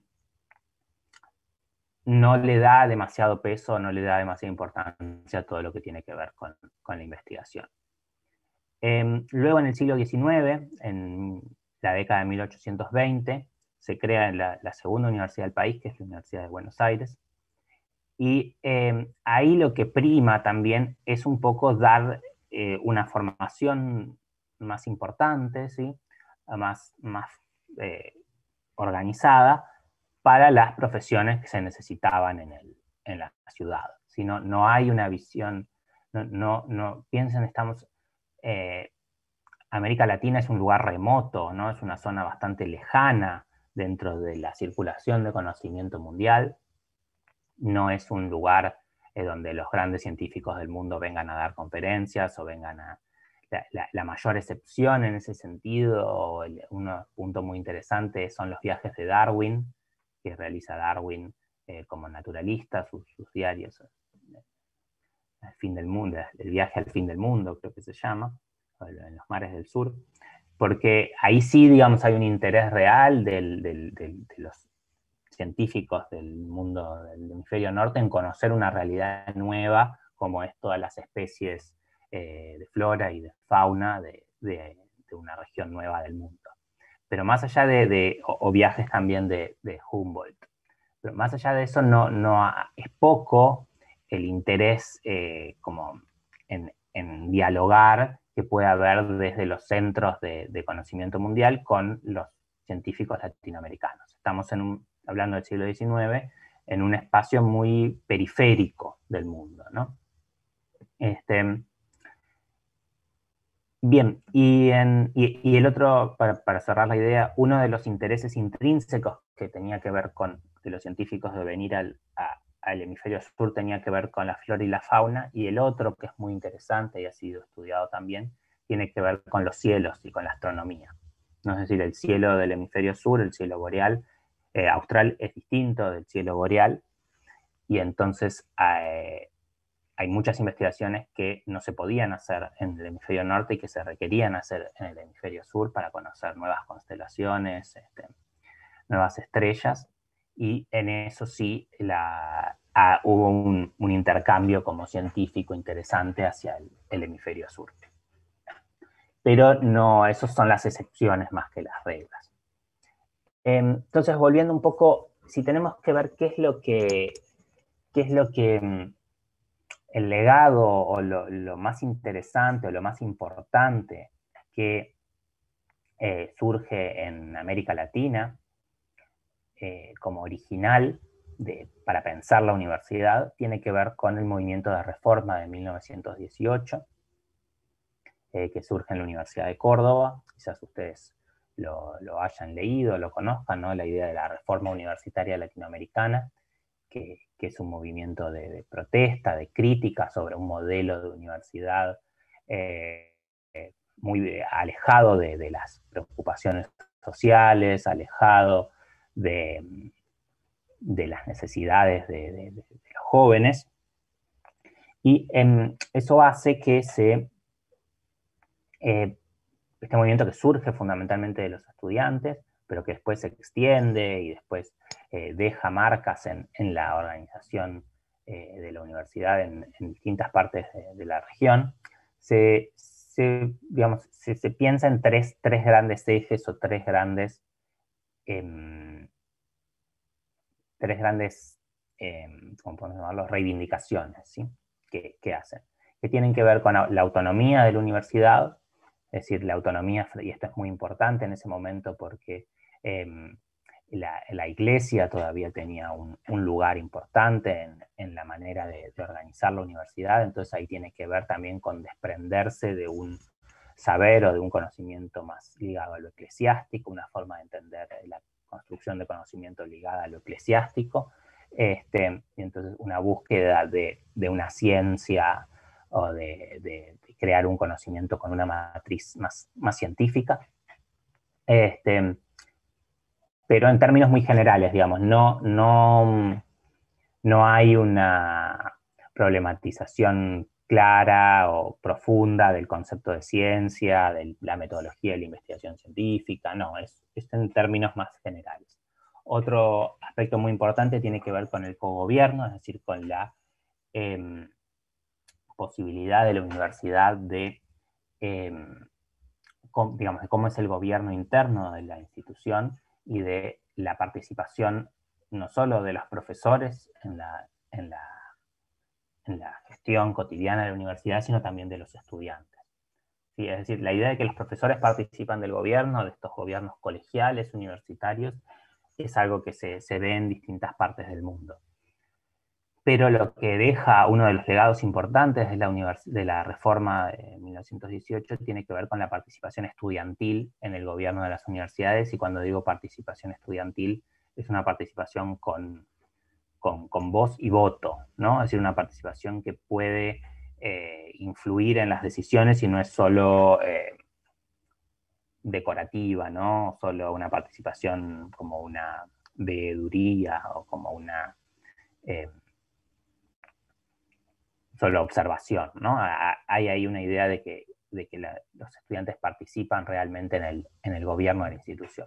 no le da demasiado peso, no le da demasiada importancia a todo lo que tiene que ver con, con la investigación. Eh, luego, en el siglo diecinueve, en la década de mil ochocientos veinte, se crea la, la segunda universidad del país, que es la Universidad de Buenos Aires, y eh, ahí lo que prima también es un poco dar eh, una formación más importante, ¿sí? más, más eh, organizada para las profesiones que se necesitaban en, el, en la ciudad. ¿Sí? No, no hay una visión, no, no, no piensen, estamos, eh, América Latina es un lugar remoto, ¿no? Es una zona bastante lejana dentro de la circulación de conocimiento mundial, no es un lugar eh, donde los grandes científicos del mundo vengan a dar conferencias o vengan a... La, la, la mayor excepción en ese sentido, el, un punto muy interesante son los viajes de Darwin, que realiza Darwin eh, como naturalista, sus, sus diarios, el fin del mundo, el viaje al fin del mundo, creo que se llama, en los mares del sur, porque ahí sí, digamos, hay un interés real del, del, del, de los científicos del mundo del hemisferio norte en conocer una realidad nueva, como es todas las especies eh, de flora y de fauna de, de, de una región nueva del mundo. Pero más allá de, de o, o viajes también de, de Humboldt, pero más allá de eso no, no es poco el interés eh, como en, en dialogar que puede haber desde los centros de, de conocimiento mundial con los científicos latinoamericanos. Estamos en un, hablando del siglo diecinueve, en un espacio muy periférico del mundo, ¿no? Este, bien, y, en, y, y el otro, para, para cerrar la idea, uno de los intereses intrínsecos que tenía que ver con de los científicos de venir al, a, el hemisferio sur tenía que ver con la flora y la fauna, y el otro, que es muy interesante y ha sido estudiado también, tiene que ver con los cielos y con la astronomía. ¿No? Es decir, el cielo del hemisferio sur, el cielo boreal, eh, austral es distinto del cielo boreal, y entonces eh, hay muchas investigaciones que no se podían hacer en el hemisferio norte y que se requerían hacer en el hemisferio sur para conocer nuevas constelaciones, este, nuevas estrellas, y en eso sí la, ah, hubo un, un intercambio como científico interesante hacia el, el hemisferio sur. Pero no, esas son las excepciones más que las reglas. Entonces, volviendo un poco, si tenemos que ver qué es lo que, qué es lo que el legado o lo, lo más interesante o lo más importante que eh, surge en América Latina, Eh, como original de, para pensar la universidad, tiene que ver con el movimiento de reforma de mil novecientos dieciocho, eh, que surge en la Universidad de Córdoba. Quizás ustedes lo, lo hayan leído, lo conozcan, ¿no? La idea de la reforma universitaria latinoamericana, que, que es un movimiento de, de protesta, de crítica sobre un modelo de universidad eh, eh, muy alejado de, de las preocupaciones sociales, alejado De, de las necesidades de, de, de los jóvenes, y eh, eso hace que se, eh, este movimiento que surge fundamentalmente de los estudiantes, pero que después se extiende y después eh, deja marcas en, en la organización eh, de la universidad en, en distintas partes de, de la región, se, se, digamos, se, se piensa en tres, tres grandes ejes o tres grandes eh, tres grandes, eh, ¿cómo podemos llamarlo? Reivindicaciones, ¿sí? que, que hacen, que tienen que ver con la autonomía de la universidad, es decir, la autonomía, y esto es muy importante en ese momento porque eh, la, la iglesia todavía tenía un, un lugar importante en, en la manera de, de organizar la universidad, entonces ahí tiene que ver también con desprenderse de un saber o de un conocimiento más ligado a lo eclesiástico, una forma de entender la construcción de conocimiento ligada a lo eclesiástico, este, y entonces una búsqueda de, de una ciencia o de, de, de crear un conocimiento con una matriz más, más científica, este, pero en términos muy generales, digamos, no, no, no hay una problematización clara o profunda del concepto de ciencia, de la metodología de la investigación científica, no, es, es en términos más generales. Otro aspecto muy importante tiene que ver con el cogobierno, es decir, con la eh, posibilidad de la universidad de, eh, con, digamos, de cómo es el gobierno interno de la institución y de la participación no solo de los profesores en la, en la, en la gestión cotidiana de la universidad, sino también de los estudiantes. ¿Sí? Es decir, la idea de que los profesores participan del gobierno, de estos gobiernos colegiales, universitarios, es algo que se, se ve en distintas partes del mundo. Pero lo que deja uno de los legados importantes de la, de la reforma de mil novecientos dieciocho tiene que ver con la participación estudiantil en el gobierno de las universidades, y cuando digo participación estudiantil, es una participación con, con, con voz y voto, ¿no? Es decir, una participación que puede eh, influir en las decisiones y no es solo eh, decorativa, ¿no? Solo una participación como una veeduría o como una... Eh, solo observación, ¿no? Hay ahí una idea de que, de que la, los estudiantes participan realmente en el, en el gobierno de la institución.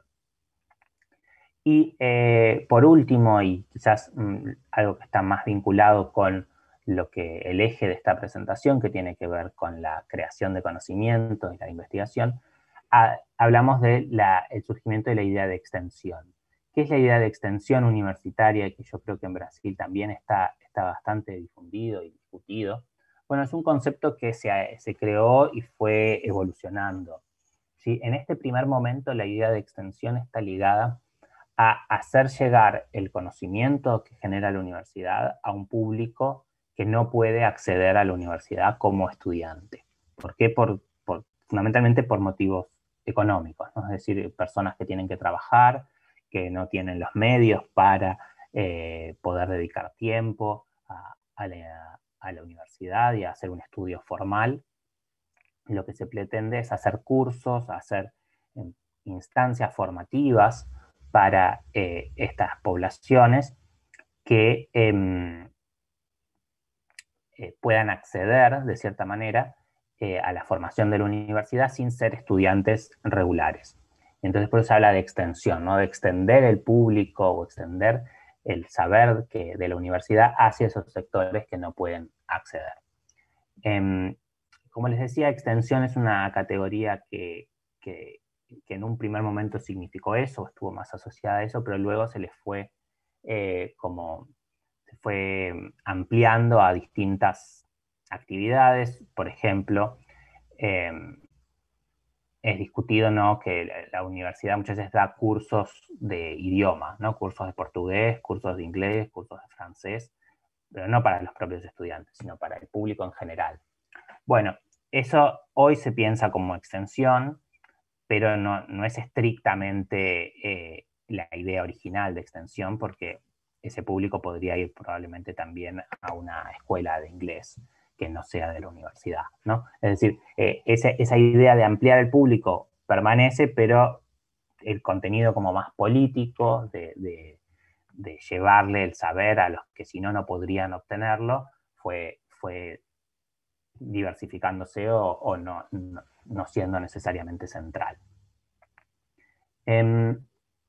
Y eh, por último, y quizás mmm, algo que está más vinculado con lo que el eje de esta presentación, que tiene que ver con la creación de conocimiento y la investigación, a, hablamos del de surgimiento de la idea de extensión. ¿Qué es la idea de extensión universitaria? Que yo creo que en Brasil también está, está bastante difundido y discutido. Bueno, es un concepto que se, se creó y fue evolucionando, ¿sí? En este primer momento la idea de extensión está ligada a hacer llegar el conocimiento que genera la universidad a un público que no puede acceder a la universidad como estudiante. ¿Por qué? Por, por, fundamentalmente por motivos económicos, ¿no? Es decir, personas que tienen que trabajar, que no tienen los medios para eh, poder dedicar tiempo a, a, la, a la universidad y a hacer un estudio formal. Lo que se pretende es hacer cursos, hacer eh, instancias formativas para eh, estas poblaciones que eh, eh, puedan acceder, de cierta manera, eh, a la formación de la universidad sin ser estudiantes regulares. Entonces, por eso se habla de extensión, ¿no? De extender el público o extender el saber que, de la universidad hacia esos sectores que no pueden acceder. Eh, como les decía, extensión es una categoría que, que, que en un primer momento significó eso, estuvo más asociada a eso, pero luego se les fue eh, como se fue ampliando a distintas actividades. Por ejemplo, eh, es discutido, ¿no?, que la, la universidad muchas veces da cursos de idioma, ¿no? Cursos de portugués, cursos de inglés, cursos de francés, pero no para los propios estudiantes, sino para el público en general. Bueno, eso hoy se piensa como extensión, pero no, no es estrictamente eh, la idea original de extensión, porque ese público podría ir probablemente también a una escuela de inglés que no sea de la universidad, ¿no? Es decir, eh, esa, esa idea de ampliar el público permanece, pero el contenido como más político, de, de, de llevarle el saber a los que si no, no podrían obtenerlo, fue, fue diversificándose o, o no, no, no siendo necesariamente central. Eh,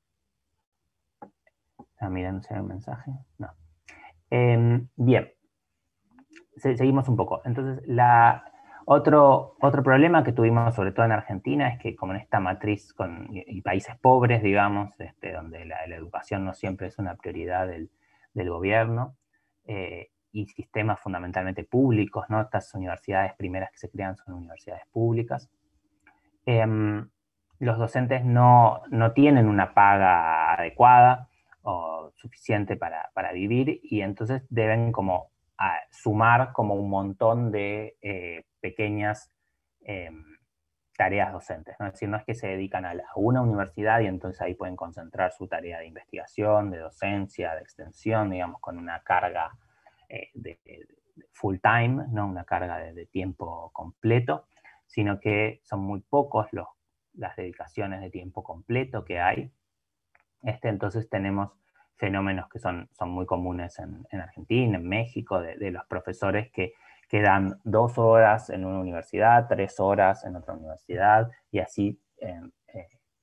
ah, miren, ¿se ve el mensaje? No. Eh, bien, Se, seguimos un poco. Entonces, la, otro, otro problema que tuvimos, sobre todo en Argentina, es que como en esta matriz con, y, y países pobres, digamos, este, donde la, la educación no siempre es una prioridad del, del gobierno, eh, y sistemas fundamentalmente públicos, ¿no? Estas universidades primeras que se crean son universidades públicas. Eh, los docentes no, no tienen una paga adecuada o suficiente para, para vivir, y entonces deben como a sumar como un montón de eh, pequeñas eh, tareas docentes, ¿no? Es decir, no es que se dedican a, la, a una universidad y entonces ahí pueden concentrar su tarea de investigación, de docencia, de extensión, digamos, con una carga eh, de, de full time, ¿no? Una carga de, de tiempo completo, sino que son muy pocos los, las dedicaciones de tiempo completo que hay. Este, entonces tenemos fenómenos que son, son muy comunes en, en Argentina, en México, de, de los profesores que, que dan dos horas en una universidad, tres horas en otra universidad, y así, eh, eh,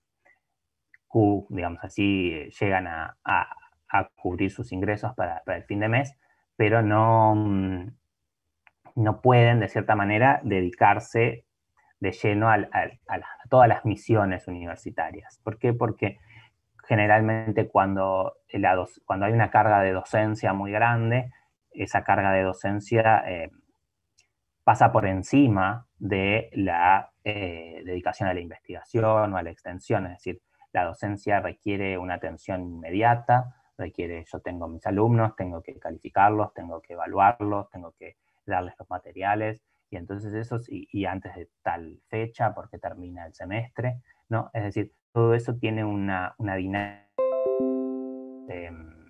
digamos así, llegan a, a, a cubrir sus ingresos para, para el fin de mes, pero no, no pueden, de cierta manera, dedicarse de lleno a, a, a, la, a todas las misiones universitarias. ¿Por qué? Porque generalmente cuando, la cuando hay una carga de docencia muy grande, esa carga de docencia eh, pasa por encima de la eh, dedicación a la investigación o a la extensión. Es decir, la docencia requiere una atención inmediata, requiere, yo tengo mis alumnos, tengo que calificarlos, tengo que evaluarlos, tengo que darles los materiales, y entonces eso, y, y antes de tal fecha, porque termina el semestre, ¿no? Es decir, todo eso tiene una, una dinámica de,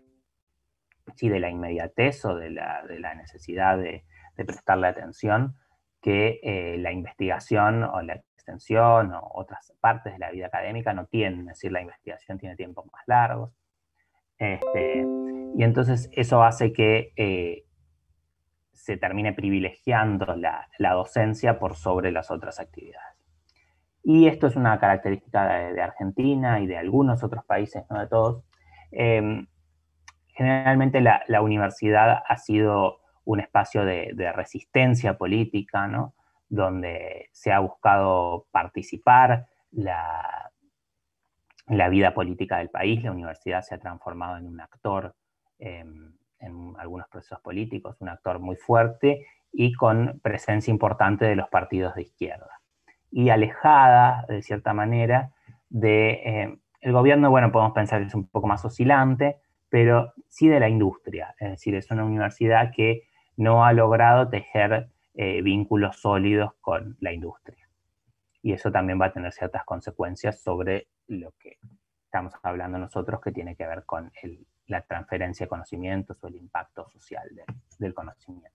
sí, de la inmediatez o de la, de la necesidad de, de prestarle atención, que eh, la investigación o la extensión o otras partes de la vida académica no tienen. Es decir, la investigación tiene tiempos más largos. Este, y entonces eso hace que eh, se termine privilegiando la, la docencia por sobre las otras actividades. Y esto es una característica de, de Argentina y de algunos otros países, no de todos. Eh, generalmente la, la universidad ha sido un espacio de, de resistencia política, ¿no? Donde se ha buscado participar la, la vida política del país. La universidad se ha transformado en un actor eh, en algunos procesos políticos, un actor muy fuerte y con presencia importante de los partidos de izquierda. Y alejada, de cierta manera, de eh, el gobierno, bueno, podemos pensar que es un poco más oscilante, pero sí de la industria. Es decir, es una universidad que no ha logrado tejer eh, vínculos sólidos con la industria. Y eso también va a tener ciertas consecuencias sobre lo que estamos hablando nosotros, que tiene que ver con el, la transferencia de conocimientos o el impacto social de, del conocimiento.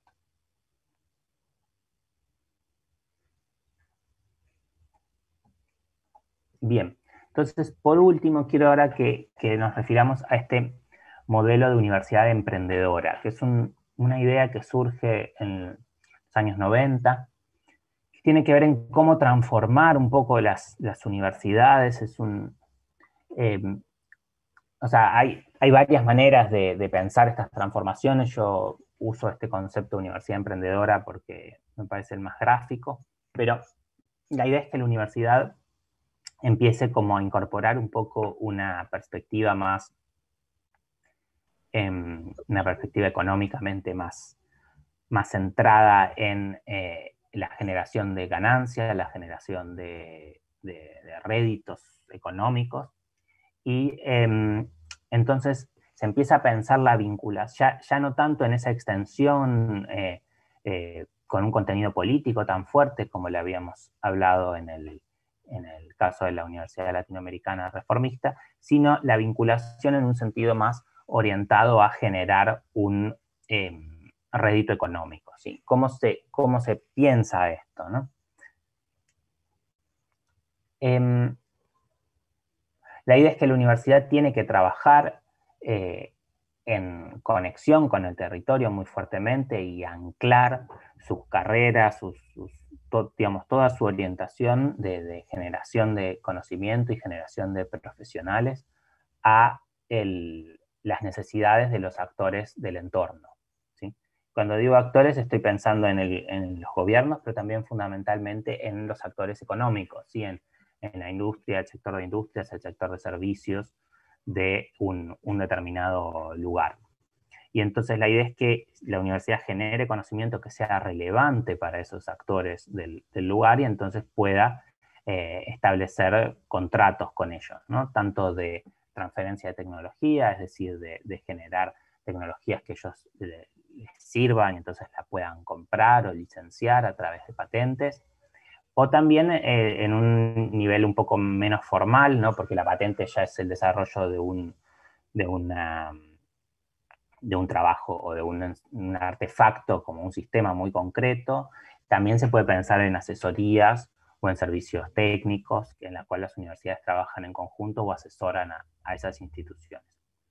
Bien, entonces por último quiero ahora que, que nos refiramos a este modelo de universidad emprendedora, que es un, una idea que surge en los años noventa, que tiene que ver en cómo transformar un poco las, las universidades. Es un, eh, o sea, hay, hay varias maneras de, de pensar estas transformaciones. Yo uso este concepto de universidad emprendedora porque me parece el más gráfico, pero la idea es que la universidad empiece como a incorporar un poco una perspectiva más, eh, una perspectiva económicamente más, más centrada en eh, la generación de ganancias, la generación de, de, de réditos económicos, y eh, entonces se empieza a pensar la vinculación, ya, ya no tanto en esa extensión eh, eh, con un contenido político tan fuerte como le habíamos hablado en el, en el caso de la Universidad Latinoamericana Reformista, sino la vinculación en un sentido más orientado a generar un eh, rédito económico, ¿sí? ¿Cómo se, cómo se piensa esto, ¿no? Eh, la idea es que la universidad tiene que trabajar eh, en conexión con el territorio muy fuertemente y anclar sus carreras, sus, sus, to, digamos, toda su orientación de, de generación de conocimiento y generación de profesionales a el, las necesidades de los actores del entorno, ¿sí? Cuando digo actores estoy pensando en, el, en los gobiernos, pero también fundamentalmente en los actores económicos, ¿sí? en, en la industria, el sector de industrias, el sector de servicios de un, un determinado lugar. Y entonces la idea es que la universidad genere conocimiento que sea relevante para esos actores del, del lugar y entonces pueda eh, establecer contratos con ellos, ¿no? Tanto de transferencia de tecnología, es decir, de, de generar tecnologías que ellos les sirvan y entonces la puedan comprar o licenciar a través de patentes, o también eh, en un nivel un poco menos formal, ¿no? Porque la patente ya es el desarrollo de un, de una, de un trabajo o de un, un artefacto como un sistema muy concreto. También se puede pensar en asesorías o en servicios técnicos en la cual las universidades trabajan en conjunto o asesoran a, a esas instituciones.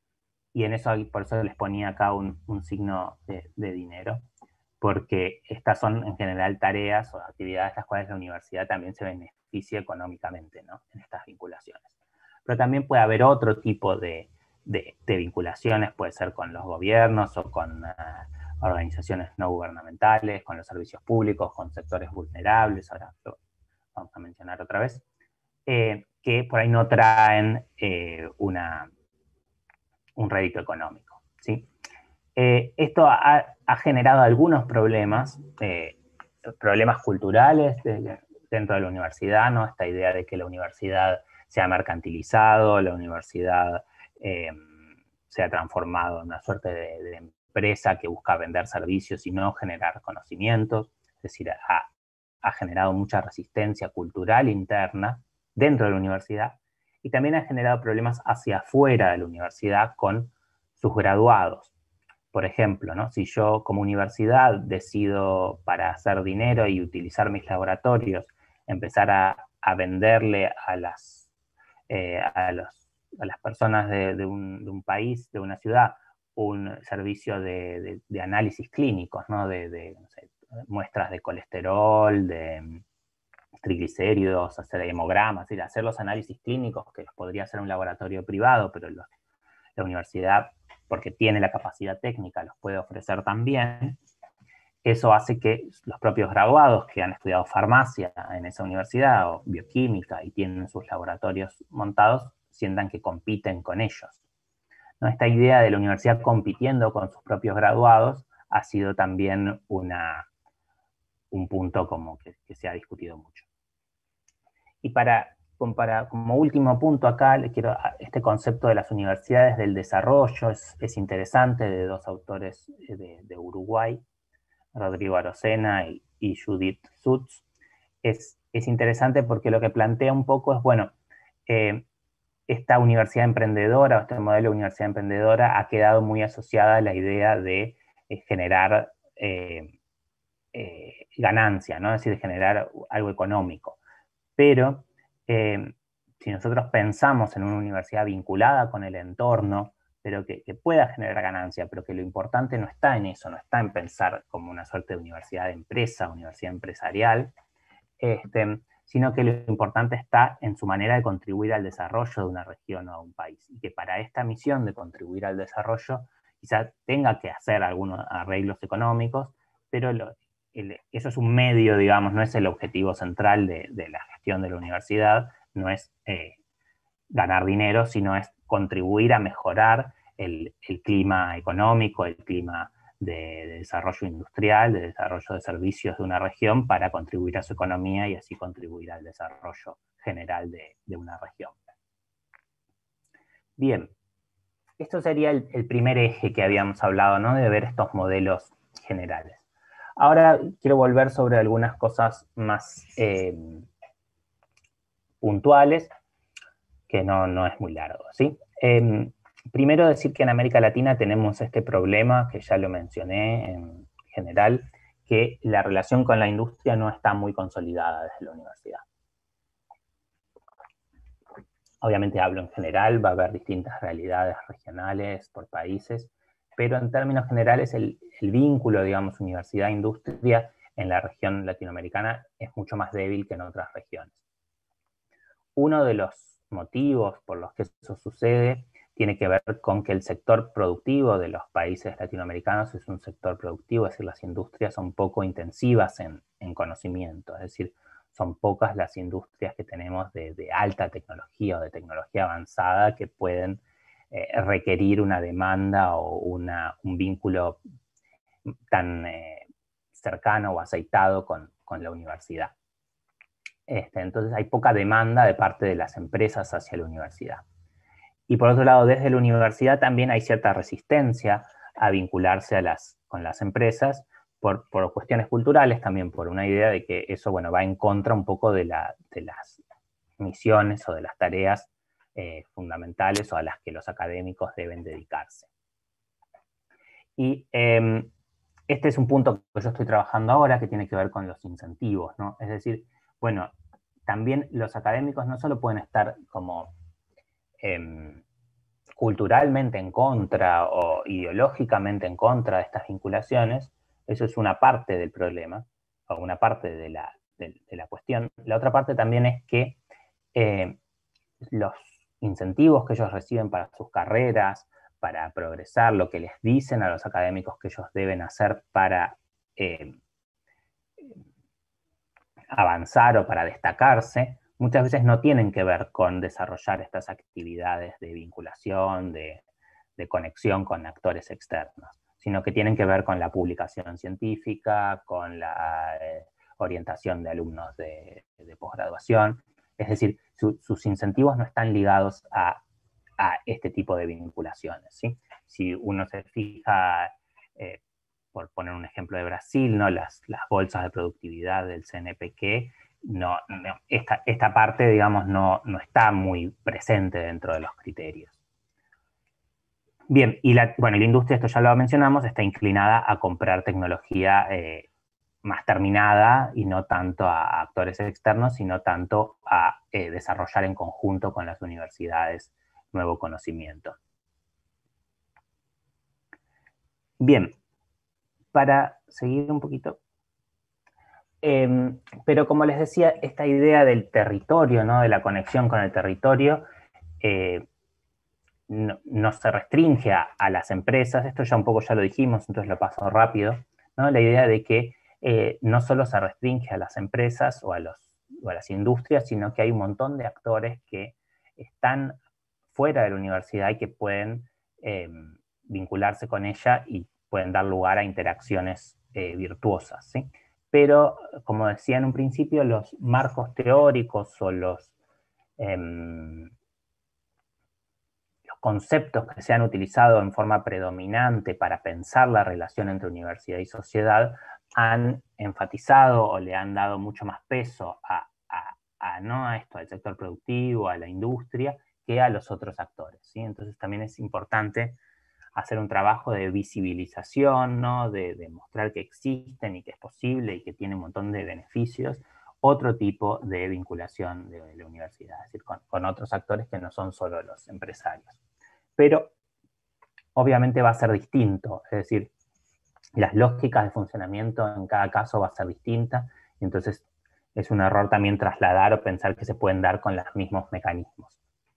Y en eso, por eso les ponía acá un, un signo de, de dinero, porque estas son en general tareas o actividades las cuales la universidad también se beneficia económicamente, ¿no? En estas vinculaciones. Pero también puede haber otro tipo de, de, de vinculaciones, puede ser con los gobiernos o con uh, organizaciones no gubernamentales, con los servicios públicos, con sectores vulnerables, ahora lo vamos a mencionar otra vez, eh, que por ahí no traen eh, una, un rédito económico, ¿sí? Eh, esto ha, ha generado algunos problemas, eh, problemas culturales de, dentro de la universidad, ¿no? Esta idea de que la universidad se ha mercantilizado, la universidad eh, se ha transformado en una suerte de, de empresa que busca vender servicios y no generar conocimientos, es decir, ha, ha generado mucha resistencia cultural interna dentro de la universidad y también ha generado problemas hacia afuera de la universidad con sus graduados. Por ejemplo, ¿no? Si yo como universidad decido para hacer dinero y utilizar mis laboratorios, empezar a, a venderle a las, eh, a, los, a las personas de, de, un, de un país, de una ciudad, un servicio de, de, de análisis clínicos, ¿no? De, de no sé, muestras de colesterol, de triglicéridos, hacer hemogramas, es decir, hacer los análisis clínicos que los podría hacer un laboratorio privado, pero los, la universidad, porque tiene la capacidad técnica, los puede ofrecer también. Eso hace que los propios graduados que han estudiado farmacia en esa universidad o bioquímica y tienen sus laboratorios montados, sientan que compiten con ellos, ¿no? Esta idea de la universidad compitiendo con sus propios graduados ha sido también una, un punto como que, que se ha discutido mucho. Y para... Para, como último punto acá, le quiero, este concepto de las universidades del desarrollo es, es interesante, de dos autores de, de Uruguay, Rodrigo Arocena y, y Judith Sutz. Es, es interesante porque lo que plantea un poco es, bueno, eh, esta universidad emprendedora, o este modelo de universidad emprendedora, ha quedado muy asociada a la idea de eh, generar eh, eh, ganancia, ¿no? Es decir, de generar algo económico. Pero eh, si nosotros pensamos en una universidad vinculada con el entorno, pero que, que pueda generar ganancia, pero que lo importante no está en eso, no está en pensar como una suerte de universidad de empresa, universidad empresarial, este, sino que lo importante está en su manera de contribuir al desarrollo de una región o de un país. Y que para esta misión de contribuir al desarrollo, quizás tenga que hacer algunos arreglos económicos, pero lo, el, eso es un medio, digamos, no es el objetivo central de, de la gestión de la universidad, no es eh, ganar dinero, sino es contribuir a mejorar el, el clima económico, el clima de, de desarrollo industrial, de desarrollo de servicios de una región para contribuir a su economía y así contribuir al desarrollo general de, de una región. Bien, esto sería el, el primer eje que habíamos hablado, ¿no? De ver estos modelos generales. Ahora quiero volver sobre algunas cosas más eh, puntuales, que no, no es muy largo, ¿sí? Eh, primero decir que en América Latina tenemos este problema, que ya lo mencioné en general, que la relación con la industria no está muy consolidada desde la universidad. Obviamente hablo en general, va a haber distintas realidades regionales por países, pero en términos generales el, el vínculo, digamos, universidad-industria en la región latinoamericana es mucho más débil que en otras regiones. Uno de los motivos por los que eso sucede tiene que ver con que el sector productivo de los países latinoamericanos es un sector productivo, es decir, las industrias son poco intensivas en, en conocimiento, es decir, son pocas las industrias que tenemos de, de alta tecnología o de tecnología avanzada que pueden eh, requerir una demanda o una, un vínculo tan eh, cercano o aceitado con, con la universidad. Este, entonces hay poca demanda de parte de las empresas hacia la universidad. Y por otro lado, desde la universidad también hay cierta resistencia a vincularse a las, con las empresas por, por cuestiones culturales, también por una idea de que eso, bueno, va en contra un poco de, la, de las misiones o de las tareas eh, fundamentales o a las que los académicos deben dedicarse. Y eh, este es un punto que yo estoy trabajando ahora que tiene que ver con los incentivos, ¿no? Es decir, bueno, también los académicos no solo pueden estar como eh, culturalmente en contra o ideológicamente en contra de estas vinculaciones, eso es una parte del problema, o una parte de la, de, de la cuestión. La otra parte también es que eh, los incentivos que ellos reciben para sus carreras, para progresar, lo que les dicen a los académicos que ellos deben hacer para eh, avanzar o para destacarse, muchas veces no tienen que ver con desarrollar estas actividades de vinculación, de, de conexión con actores externos, sino que tienen que ver con la publicación científica, con la eh, orientación de alumnos de, de posgraduación. Es decir, su, sus incentivos no están ligados a, a este tipo de vinculaciones, ¿sí? Si uno se fija, eh, por poner un ejemplo de Brasil, ¿no? las, las bolsas de productividad del C N P Q, no, no, esta, esta parte, digamos, no, no está muy presente dentro de los criterios. Bien, y la, bueno, la industria, esto ya lo mencionamos, está inclinada a comprar tecnología eh, más terminada y no tanto a actores externos, sino tanto a eh, desarrollar en conjunto con las universidades nuevo conocimiento. Bien, para seguir un poquito. Eh, pero como les decía, esta idea del territorio, ¿no? De la conexión con el territorio, eh, no, no se restringe a, a las empresas, esto ya un poco ya lo dijimos, entonces lo paso rápido, ¿no? La idea de que eh, no solo se restringe a las empresas o a, los, o a las industrias, sino que hay un montón de actores que están fuera de la universidad y que pueden eh, vincularse con ella y pueden dar lugar a interacciones eh, virtuosas, ¿sí? Pero, como decía en un principio, los marcos teóricos o los, eh, los conceptos que se han utilizado en forma predominante para pensar la relación entre universidad y sociedad han enfatizado o le han dado mucho más peso a, a, a, no a esto, al sector productivo, a la industria, que a los otros actores, ¿sí? Entonces también es importante hacer un trabajo de visibilización, ¿no? De, de mostrar que existen y que es posible y que tiene un montón de beneficios, otro tipo de vinculación de la universidad, es decir, con, con otros actores que no son solo los empresarios. Pero obviamente va a ser distinto, es decir, las lógicas de funcionamiento en cada caso va a ser distinta, y entonces es un error también trasladar o pensar que se pueden dar con los mismos mecanismos.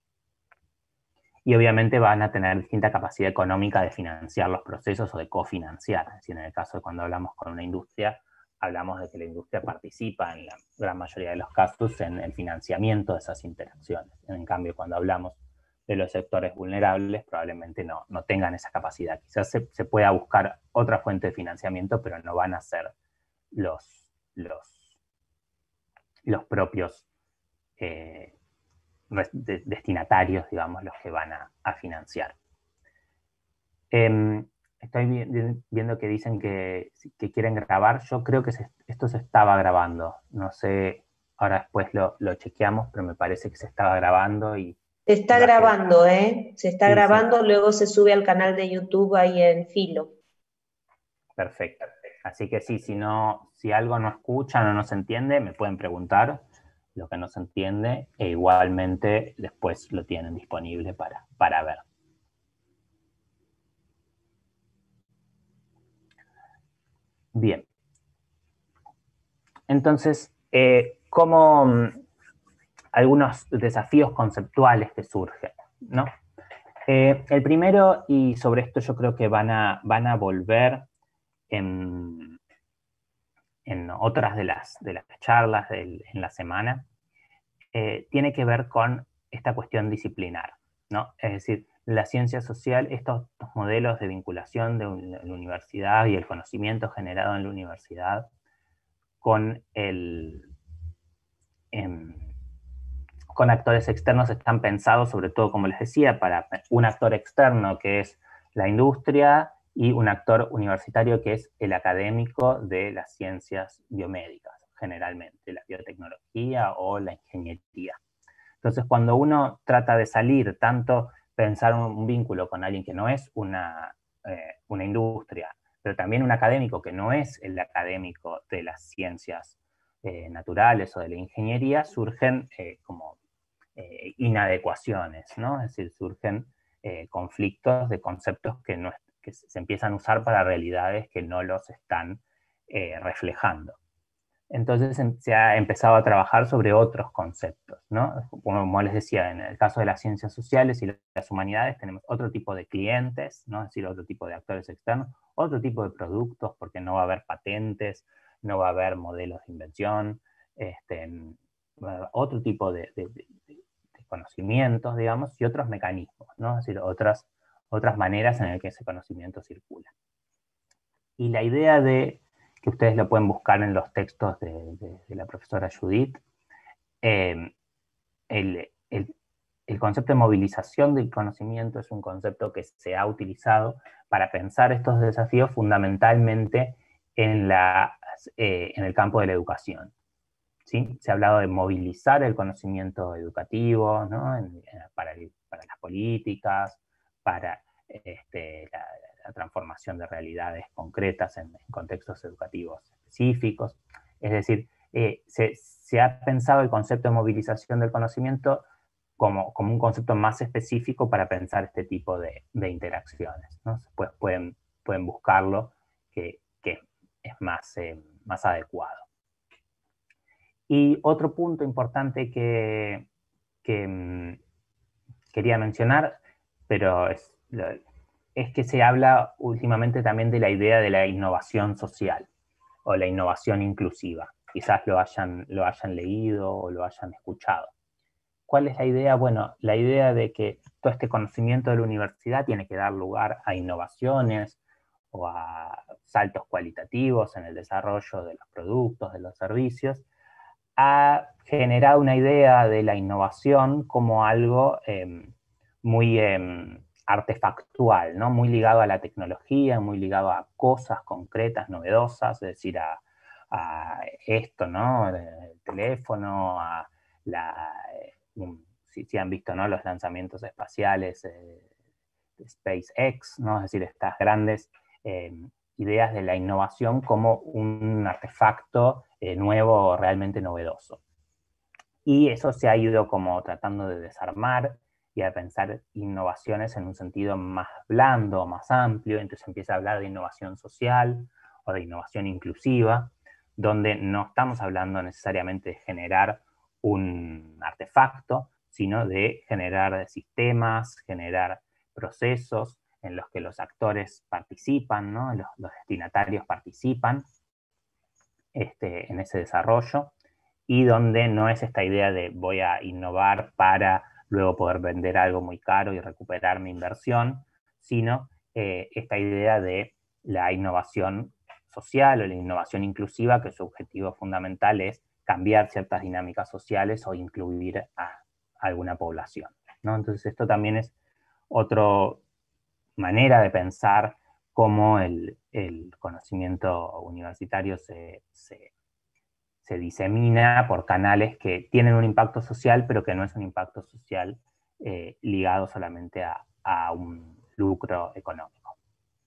Y obviamente van a tener distinta capacidad económica de financiar los procesos o de cofinanciar. Es decir, en el caso de cuando hablamos con una industria, hablamos de que la industria participa en la gran mayoría de los casos en el financiamiento de esas interacciones. En cambio, cuando hablamos de los sectores vulnerables, probablemente no, no tengan esa capacidad. Quizás se, se pueda buscar otra fuente de financiamiento, pero no van a ser los, los, los propios eh, de, destinatarios, digamos, los que van a, a financiar. Eh, estoy vi, viendo que dicen que, que quieren grabar. Yo creo que se, esto se estaba grabando. No sé, ahora después lo, lo chequeamos, pero me parece que se estaba grabando y... Se está grabando, ¿eh? Se está sí, grabando, sí. Luego se sube al canal de YouTube ahí en Filo. Perfecto. Así que sí, si, no, si algo no escuchan o no se entiende, me pueden preguntar lo que no se entiende e igualmente después lo tienen disponible para, para ver. Bien. Entonces, eh, ¿cómo algunos desafíos conceptuales que surgen, ¿no? Eh, el primero, y sobre esto yo creo que van a, van a volver en, en otras de las, de las charlas del, en la semana, eh, tiene que ver con esta cuestión disciplinar, ¿no? Es decir, la ciencia social, estos, estos modelos de vinculación de la universidad y el conocimiento generado en la universidad con el... En, con actores externos están pensados, sobre todo, como les decía, para un actor externo que es la industria y un actor universitario que es el académico de las ciencias biomédicas, generalmente, la biotecnología o la ingeniería. Entonces, cuando uno trata de salir, tanto pensar un, un vínculo con alguien que no es una, eh, una industria, pero también un académico que no es el académico de las ciencias eh, naturales o de la ingeniería, surgen eh, como Eh, inadecuaciones, ¿no? Es decir, surgen eh, conflictos de conceptos que, no, que se empiezan a usar para realidades que no los están eh, reflejando. Entonces se ha empezado a trabajar sobre otros conceptos, ¿no? Como les decía, en el caso de las ciencias sociales y las humanidades tenemos otro tipo de clientes, ¿no? Es decir, otro tipo de actores externos, otro tipo de productos, porque no va a haber patentes, no va a haber modelos de invención, este, otro tipo de, de, de, de conocimientos, digamos, y otros mecanismos, ¿no? Es decir, otras, otras maneras en las que ese conocimiento circula. Y la idea de, que ustedes lo pueden buscar en los textos de, de, de la profesora Judith, eh, el, el, el concepto de movilización del conocimiento es un concepto que se ha utilizado para pensar estos desafíos fundamentalmente en, la, eh, en el campo de la educación. ¿Sí? Se ha hablado de movilizar el conocimiento educativo, ¿no? en, en, para, el, para las políticas, para este, la, la transformación de realidades concretas en, en contextos educativos específicos. Es decir, eh, se, se ha pensado el concepto de movilización del conocimiento como, como un concepto más específico para pensar este tipo de, de interacciones, ¿no? Pues pueden, pueden buscarlo, que, que es más, eh, más adecuado. Y otro punto importante que, que mmm, quería mencionar, pero es, es que se habla últimamente también de la idea de la innovación social o la innovación inclusiva. Quizás lo hayan, lo hayan leído o lo hayan escuchado. ¿Cuál es la idea? Bueno, la idea de que todo este conocimiento de la universidad tiene que dar lugar a innovaciones o a saltos cualitativos en el desarrollo de los productos, de los servicios, ha generado una idea de la innovación como algo eh, muy eh, artefactual, ¿no? Muy ligado a la tecnología, muy ligado a cosas concretas, novedosas, es decir, a, a esto, ¿no? El teléfono, a la, un si, si han visto, ¿no?, los lanzamientos espaciales eh, de SpaceX, ¿no?, es decir, estas grandes eh, ideas de la innovación como un artefacto eh, nuevo, realmente novedoso. Y eso se ha ido como tratando de desarmar y a pensar innovaciones en un sentido más blando, más amplio. Entonces empieza a hablar de innovación social o de innovación inclusiva, donde no estamos hablando necesariamente de generar un artefacto, sino de generar sistemas, generar procesos en los que los actores participan, ¿no?, los, los destinatarios participan este, en ese desarrollo, y donde no es esta idea de voy a innovar para luego poder vender algo muy caro y recuperar mi inversión, sino eh, esta idea de la innovación social o la innovación inclusiva, que su objetivo fundamental es cambiar ciertas dinámicas sociales o incluir a alguna población, ¿no? Entonces esto también es otra manera de pensar cómo el, el conocimiento universitario se, se se disemina por canales que tienen un impacto social, pero que no es un impacto social eh, ligado solamente a, a un lucro económico.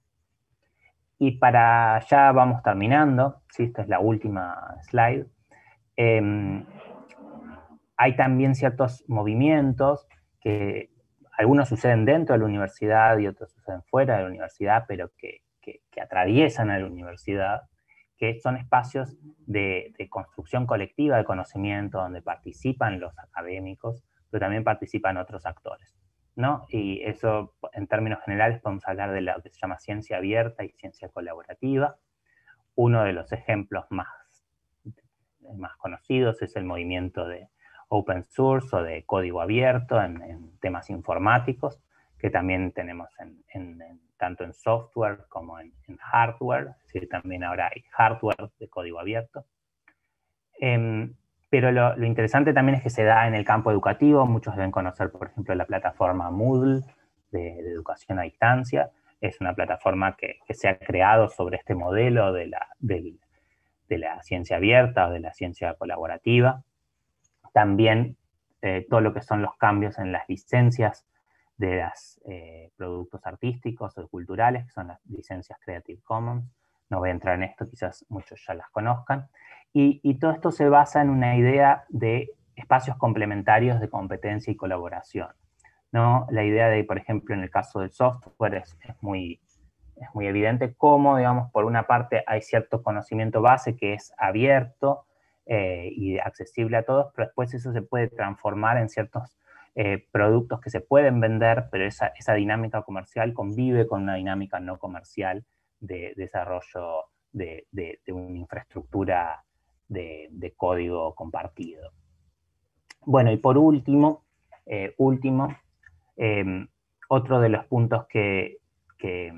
Y para ya vamos terminando, ¿sí? Esta es la última slide. Eh, hay también ciertos movimientos que algunos suceden dentro de la universidad y otros suceden fuera de la universidad, pero que, que, que atraviesan a la universidad, que son espacios de, de construcción colectiva de conocimiento, donde participan los académicos, pero también participan otros actores, ¿no? Y eso, en términos generales, podemos hablar de lo que se llama ciencia abierta y ciencia colaborativa. Uno de los ejemplos más, más conocidos es el movimiento de open source o de código abierto en, en temas informáticos, que también tenemos en, en, en, tanto en software como en, en hardware, es decir, también ahora hay hardware de código abierto. Eh, pero lo, lo interesante también es que se da en el campo educativo. Muchos deben conocer, por ejemplo, la plataforma Moodle de, de educación a distancia. Es una plataforma que, que se ha creado sobre este modelo de la, de, de la ciencia abierta o de la ciencia colaborativa. También eh, todo lo que son los cambios en las licencias de los eh, productos artísticos o culturales, que son las licencias Creative Commons. No voy a entrar en esto, quizás muchos ya las conozcan. Y, y todo esto se basa en una idea de espacios complementarios de competencia y colaboración, ¿no? La idea de, por ejemplo, en el caso del software es, es, muy, es muy evidente cómo, digamos, por una parte hay cierto conocimiento base que es abierto eh, y accesible a todos, pero después eso se puede transformar en ciertos Eh, productos que se pueden vender, pero esa, esa dinámica comercial convive con una dinámica no comercial de, de desarrollo de, de, de una infraestructura de, de código compartido. Bueno, y por último, eh, último eh, otro de los puntos que, que,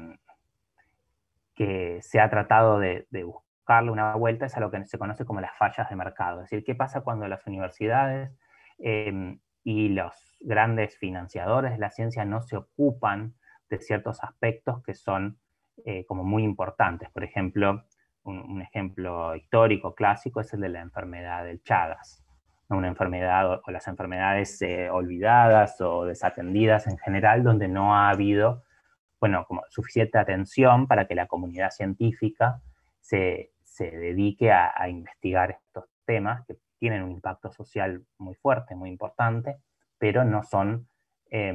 que se ha tratado de, de buscarle una vuelta es a lo que se conoce como las fallas de mercado. Es decir, ¿qué pasa cuando las universidades eh, y los grandes financiadores de la ciencia no se ocupan de ciertos aspectos que son eh, como muy importantes? Por ejemplo, un, un ejemplo histórico clásico es el de la enfermedad del Chagas, ¿no? Una enfermedad o, o las enfermedades eh, olvidadas o desatendidas en general, donde no ha habido, bueno, como suficiente atención para que la comunidad científica se, se dedique a, a investigar estos temas que tienen un impacto social muy fuerte, muy importante, pero no son, eh,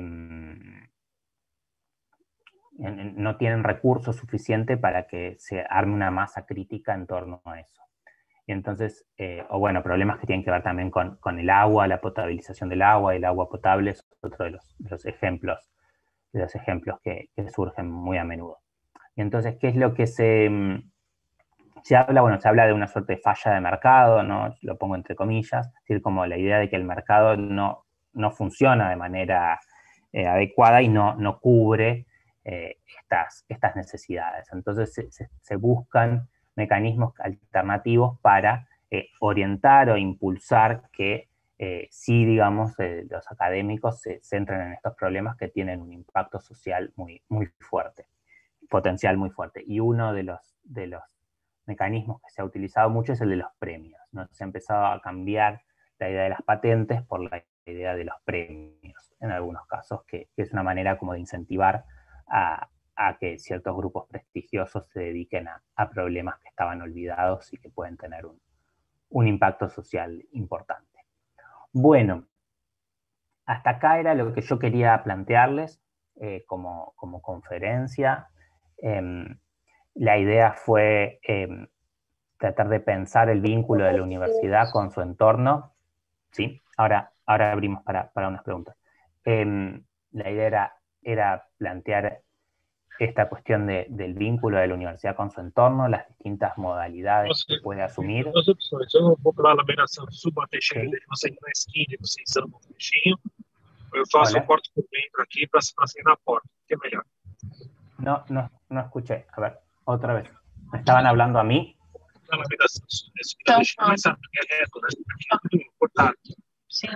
no tienen recursos suficientes para que se arme una masa crítica en torno a eso. Y entonces, eh, o bueno, problemas que tienen que ver también con, con el agua, la potabilización del agua, el agua potable es otro de los, de los ejemplos, de los ejemplos que, que surgen muy a menudo. Y entonces, ¿qué es lo que se... Se habla, bueno, se habla de una suerte de falla de mercado, ¿no? Lo pongo entre comillas, es decir, como la idea de que el mercado no, no funciona de manera eh, adecuada y no, no cubre eh, estas, estas necesidades. Entonces se, se, se buscan mecanismos alternativos para eh, orientar o impulsar que eh, sí, digamos, eh, los académicos se centren en estos problemas que tienen un impacto social muy, muy fuerte, potencial muy fuerte. Y uno de los, de los mecanismos que se ha utilizado mucho es el de los premios, ¿no? Se ha empezado a cambiar la idea de las patentes por la idea de los premios, en algunos casos, que, que es una manera como de incentivar a, a que ciertos grupos prestigiosos se dediquen a, a problemas que estaban olvidados y que pueden tener un, un impacto social importante. Bueno, hasta acá era lo que yo quería plantearles eh, como, como conferencia. Eh, la idea fue eh, tratar de pensar el vínculo de la universidad con su entorno. ¿Sí? Ahora, ahora abrimos para, para unas preguntas. Eh, la idea era, era plantear esta cuestión de, del vínculo de la universidad con su entorno, las distintas modalidades Nossa, que puede asumir. as opções. Eu vou para a laminação, subo a teixeira Sim. dele, você na esquina, você insere um trechinho. Eu faço Olha. o corte por dentro aqui para sair na porta, que é melhor. No, no, no escuché. A ver, otra vez. ¿Me estaban hablando a mí? Na laminação, isso fica deixando mais a linha reta, né? Aqui, cortado. Sí.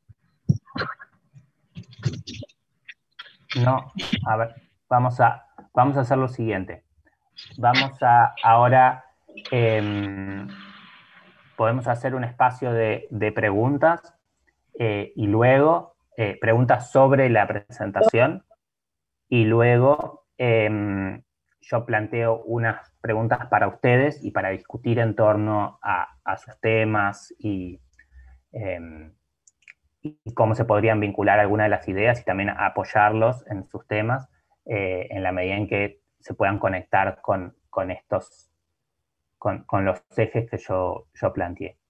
No, a ver, vamos a, vamos a hacer lo siguiente. Vamos a ahora, eh, podemos hacer un espacio de, de preguntas eh, y luego, eh, preguntas sobre la presentación y luego eh, yo planteo unas preguntas para ustedes y para discutir en torno a, a sus temas y, eh, y cómo se podrían vincular algunas de las ideas y también apoyarlos en sus temas eh, en la medida en que se puedan conectar con, con estos, con, con los ejes que yo, yo planteé.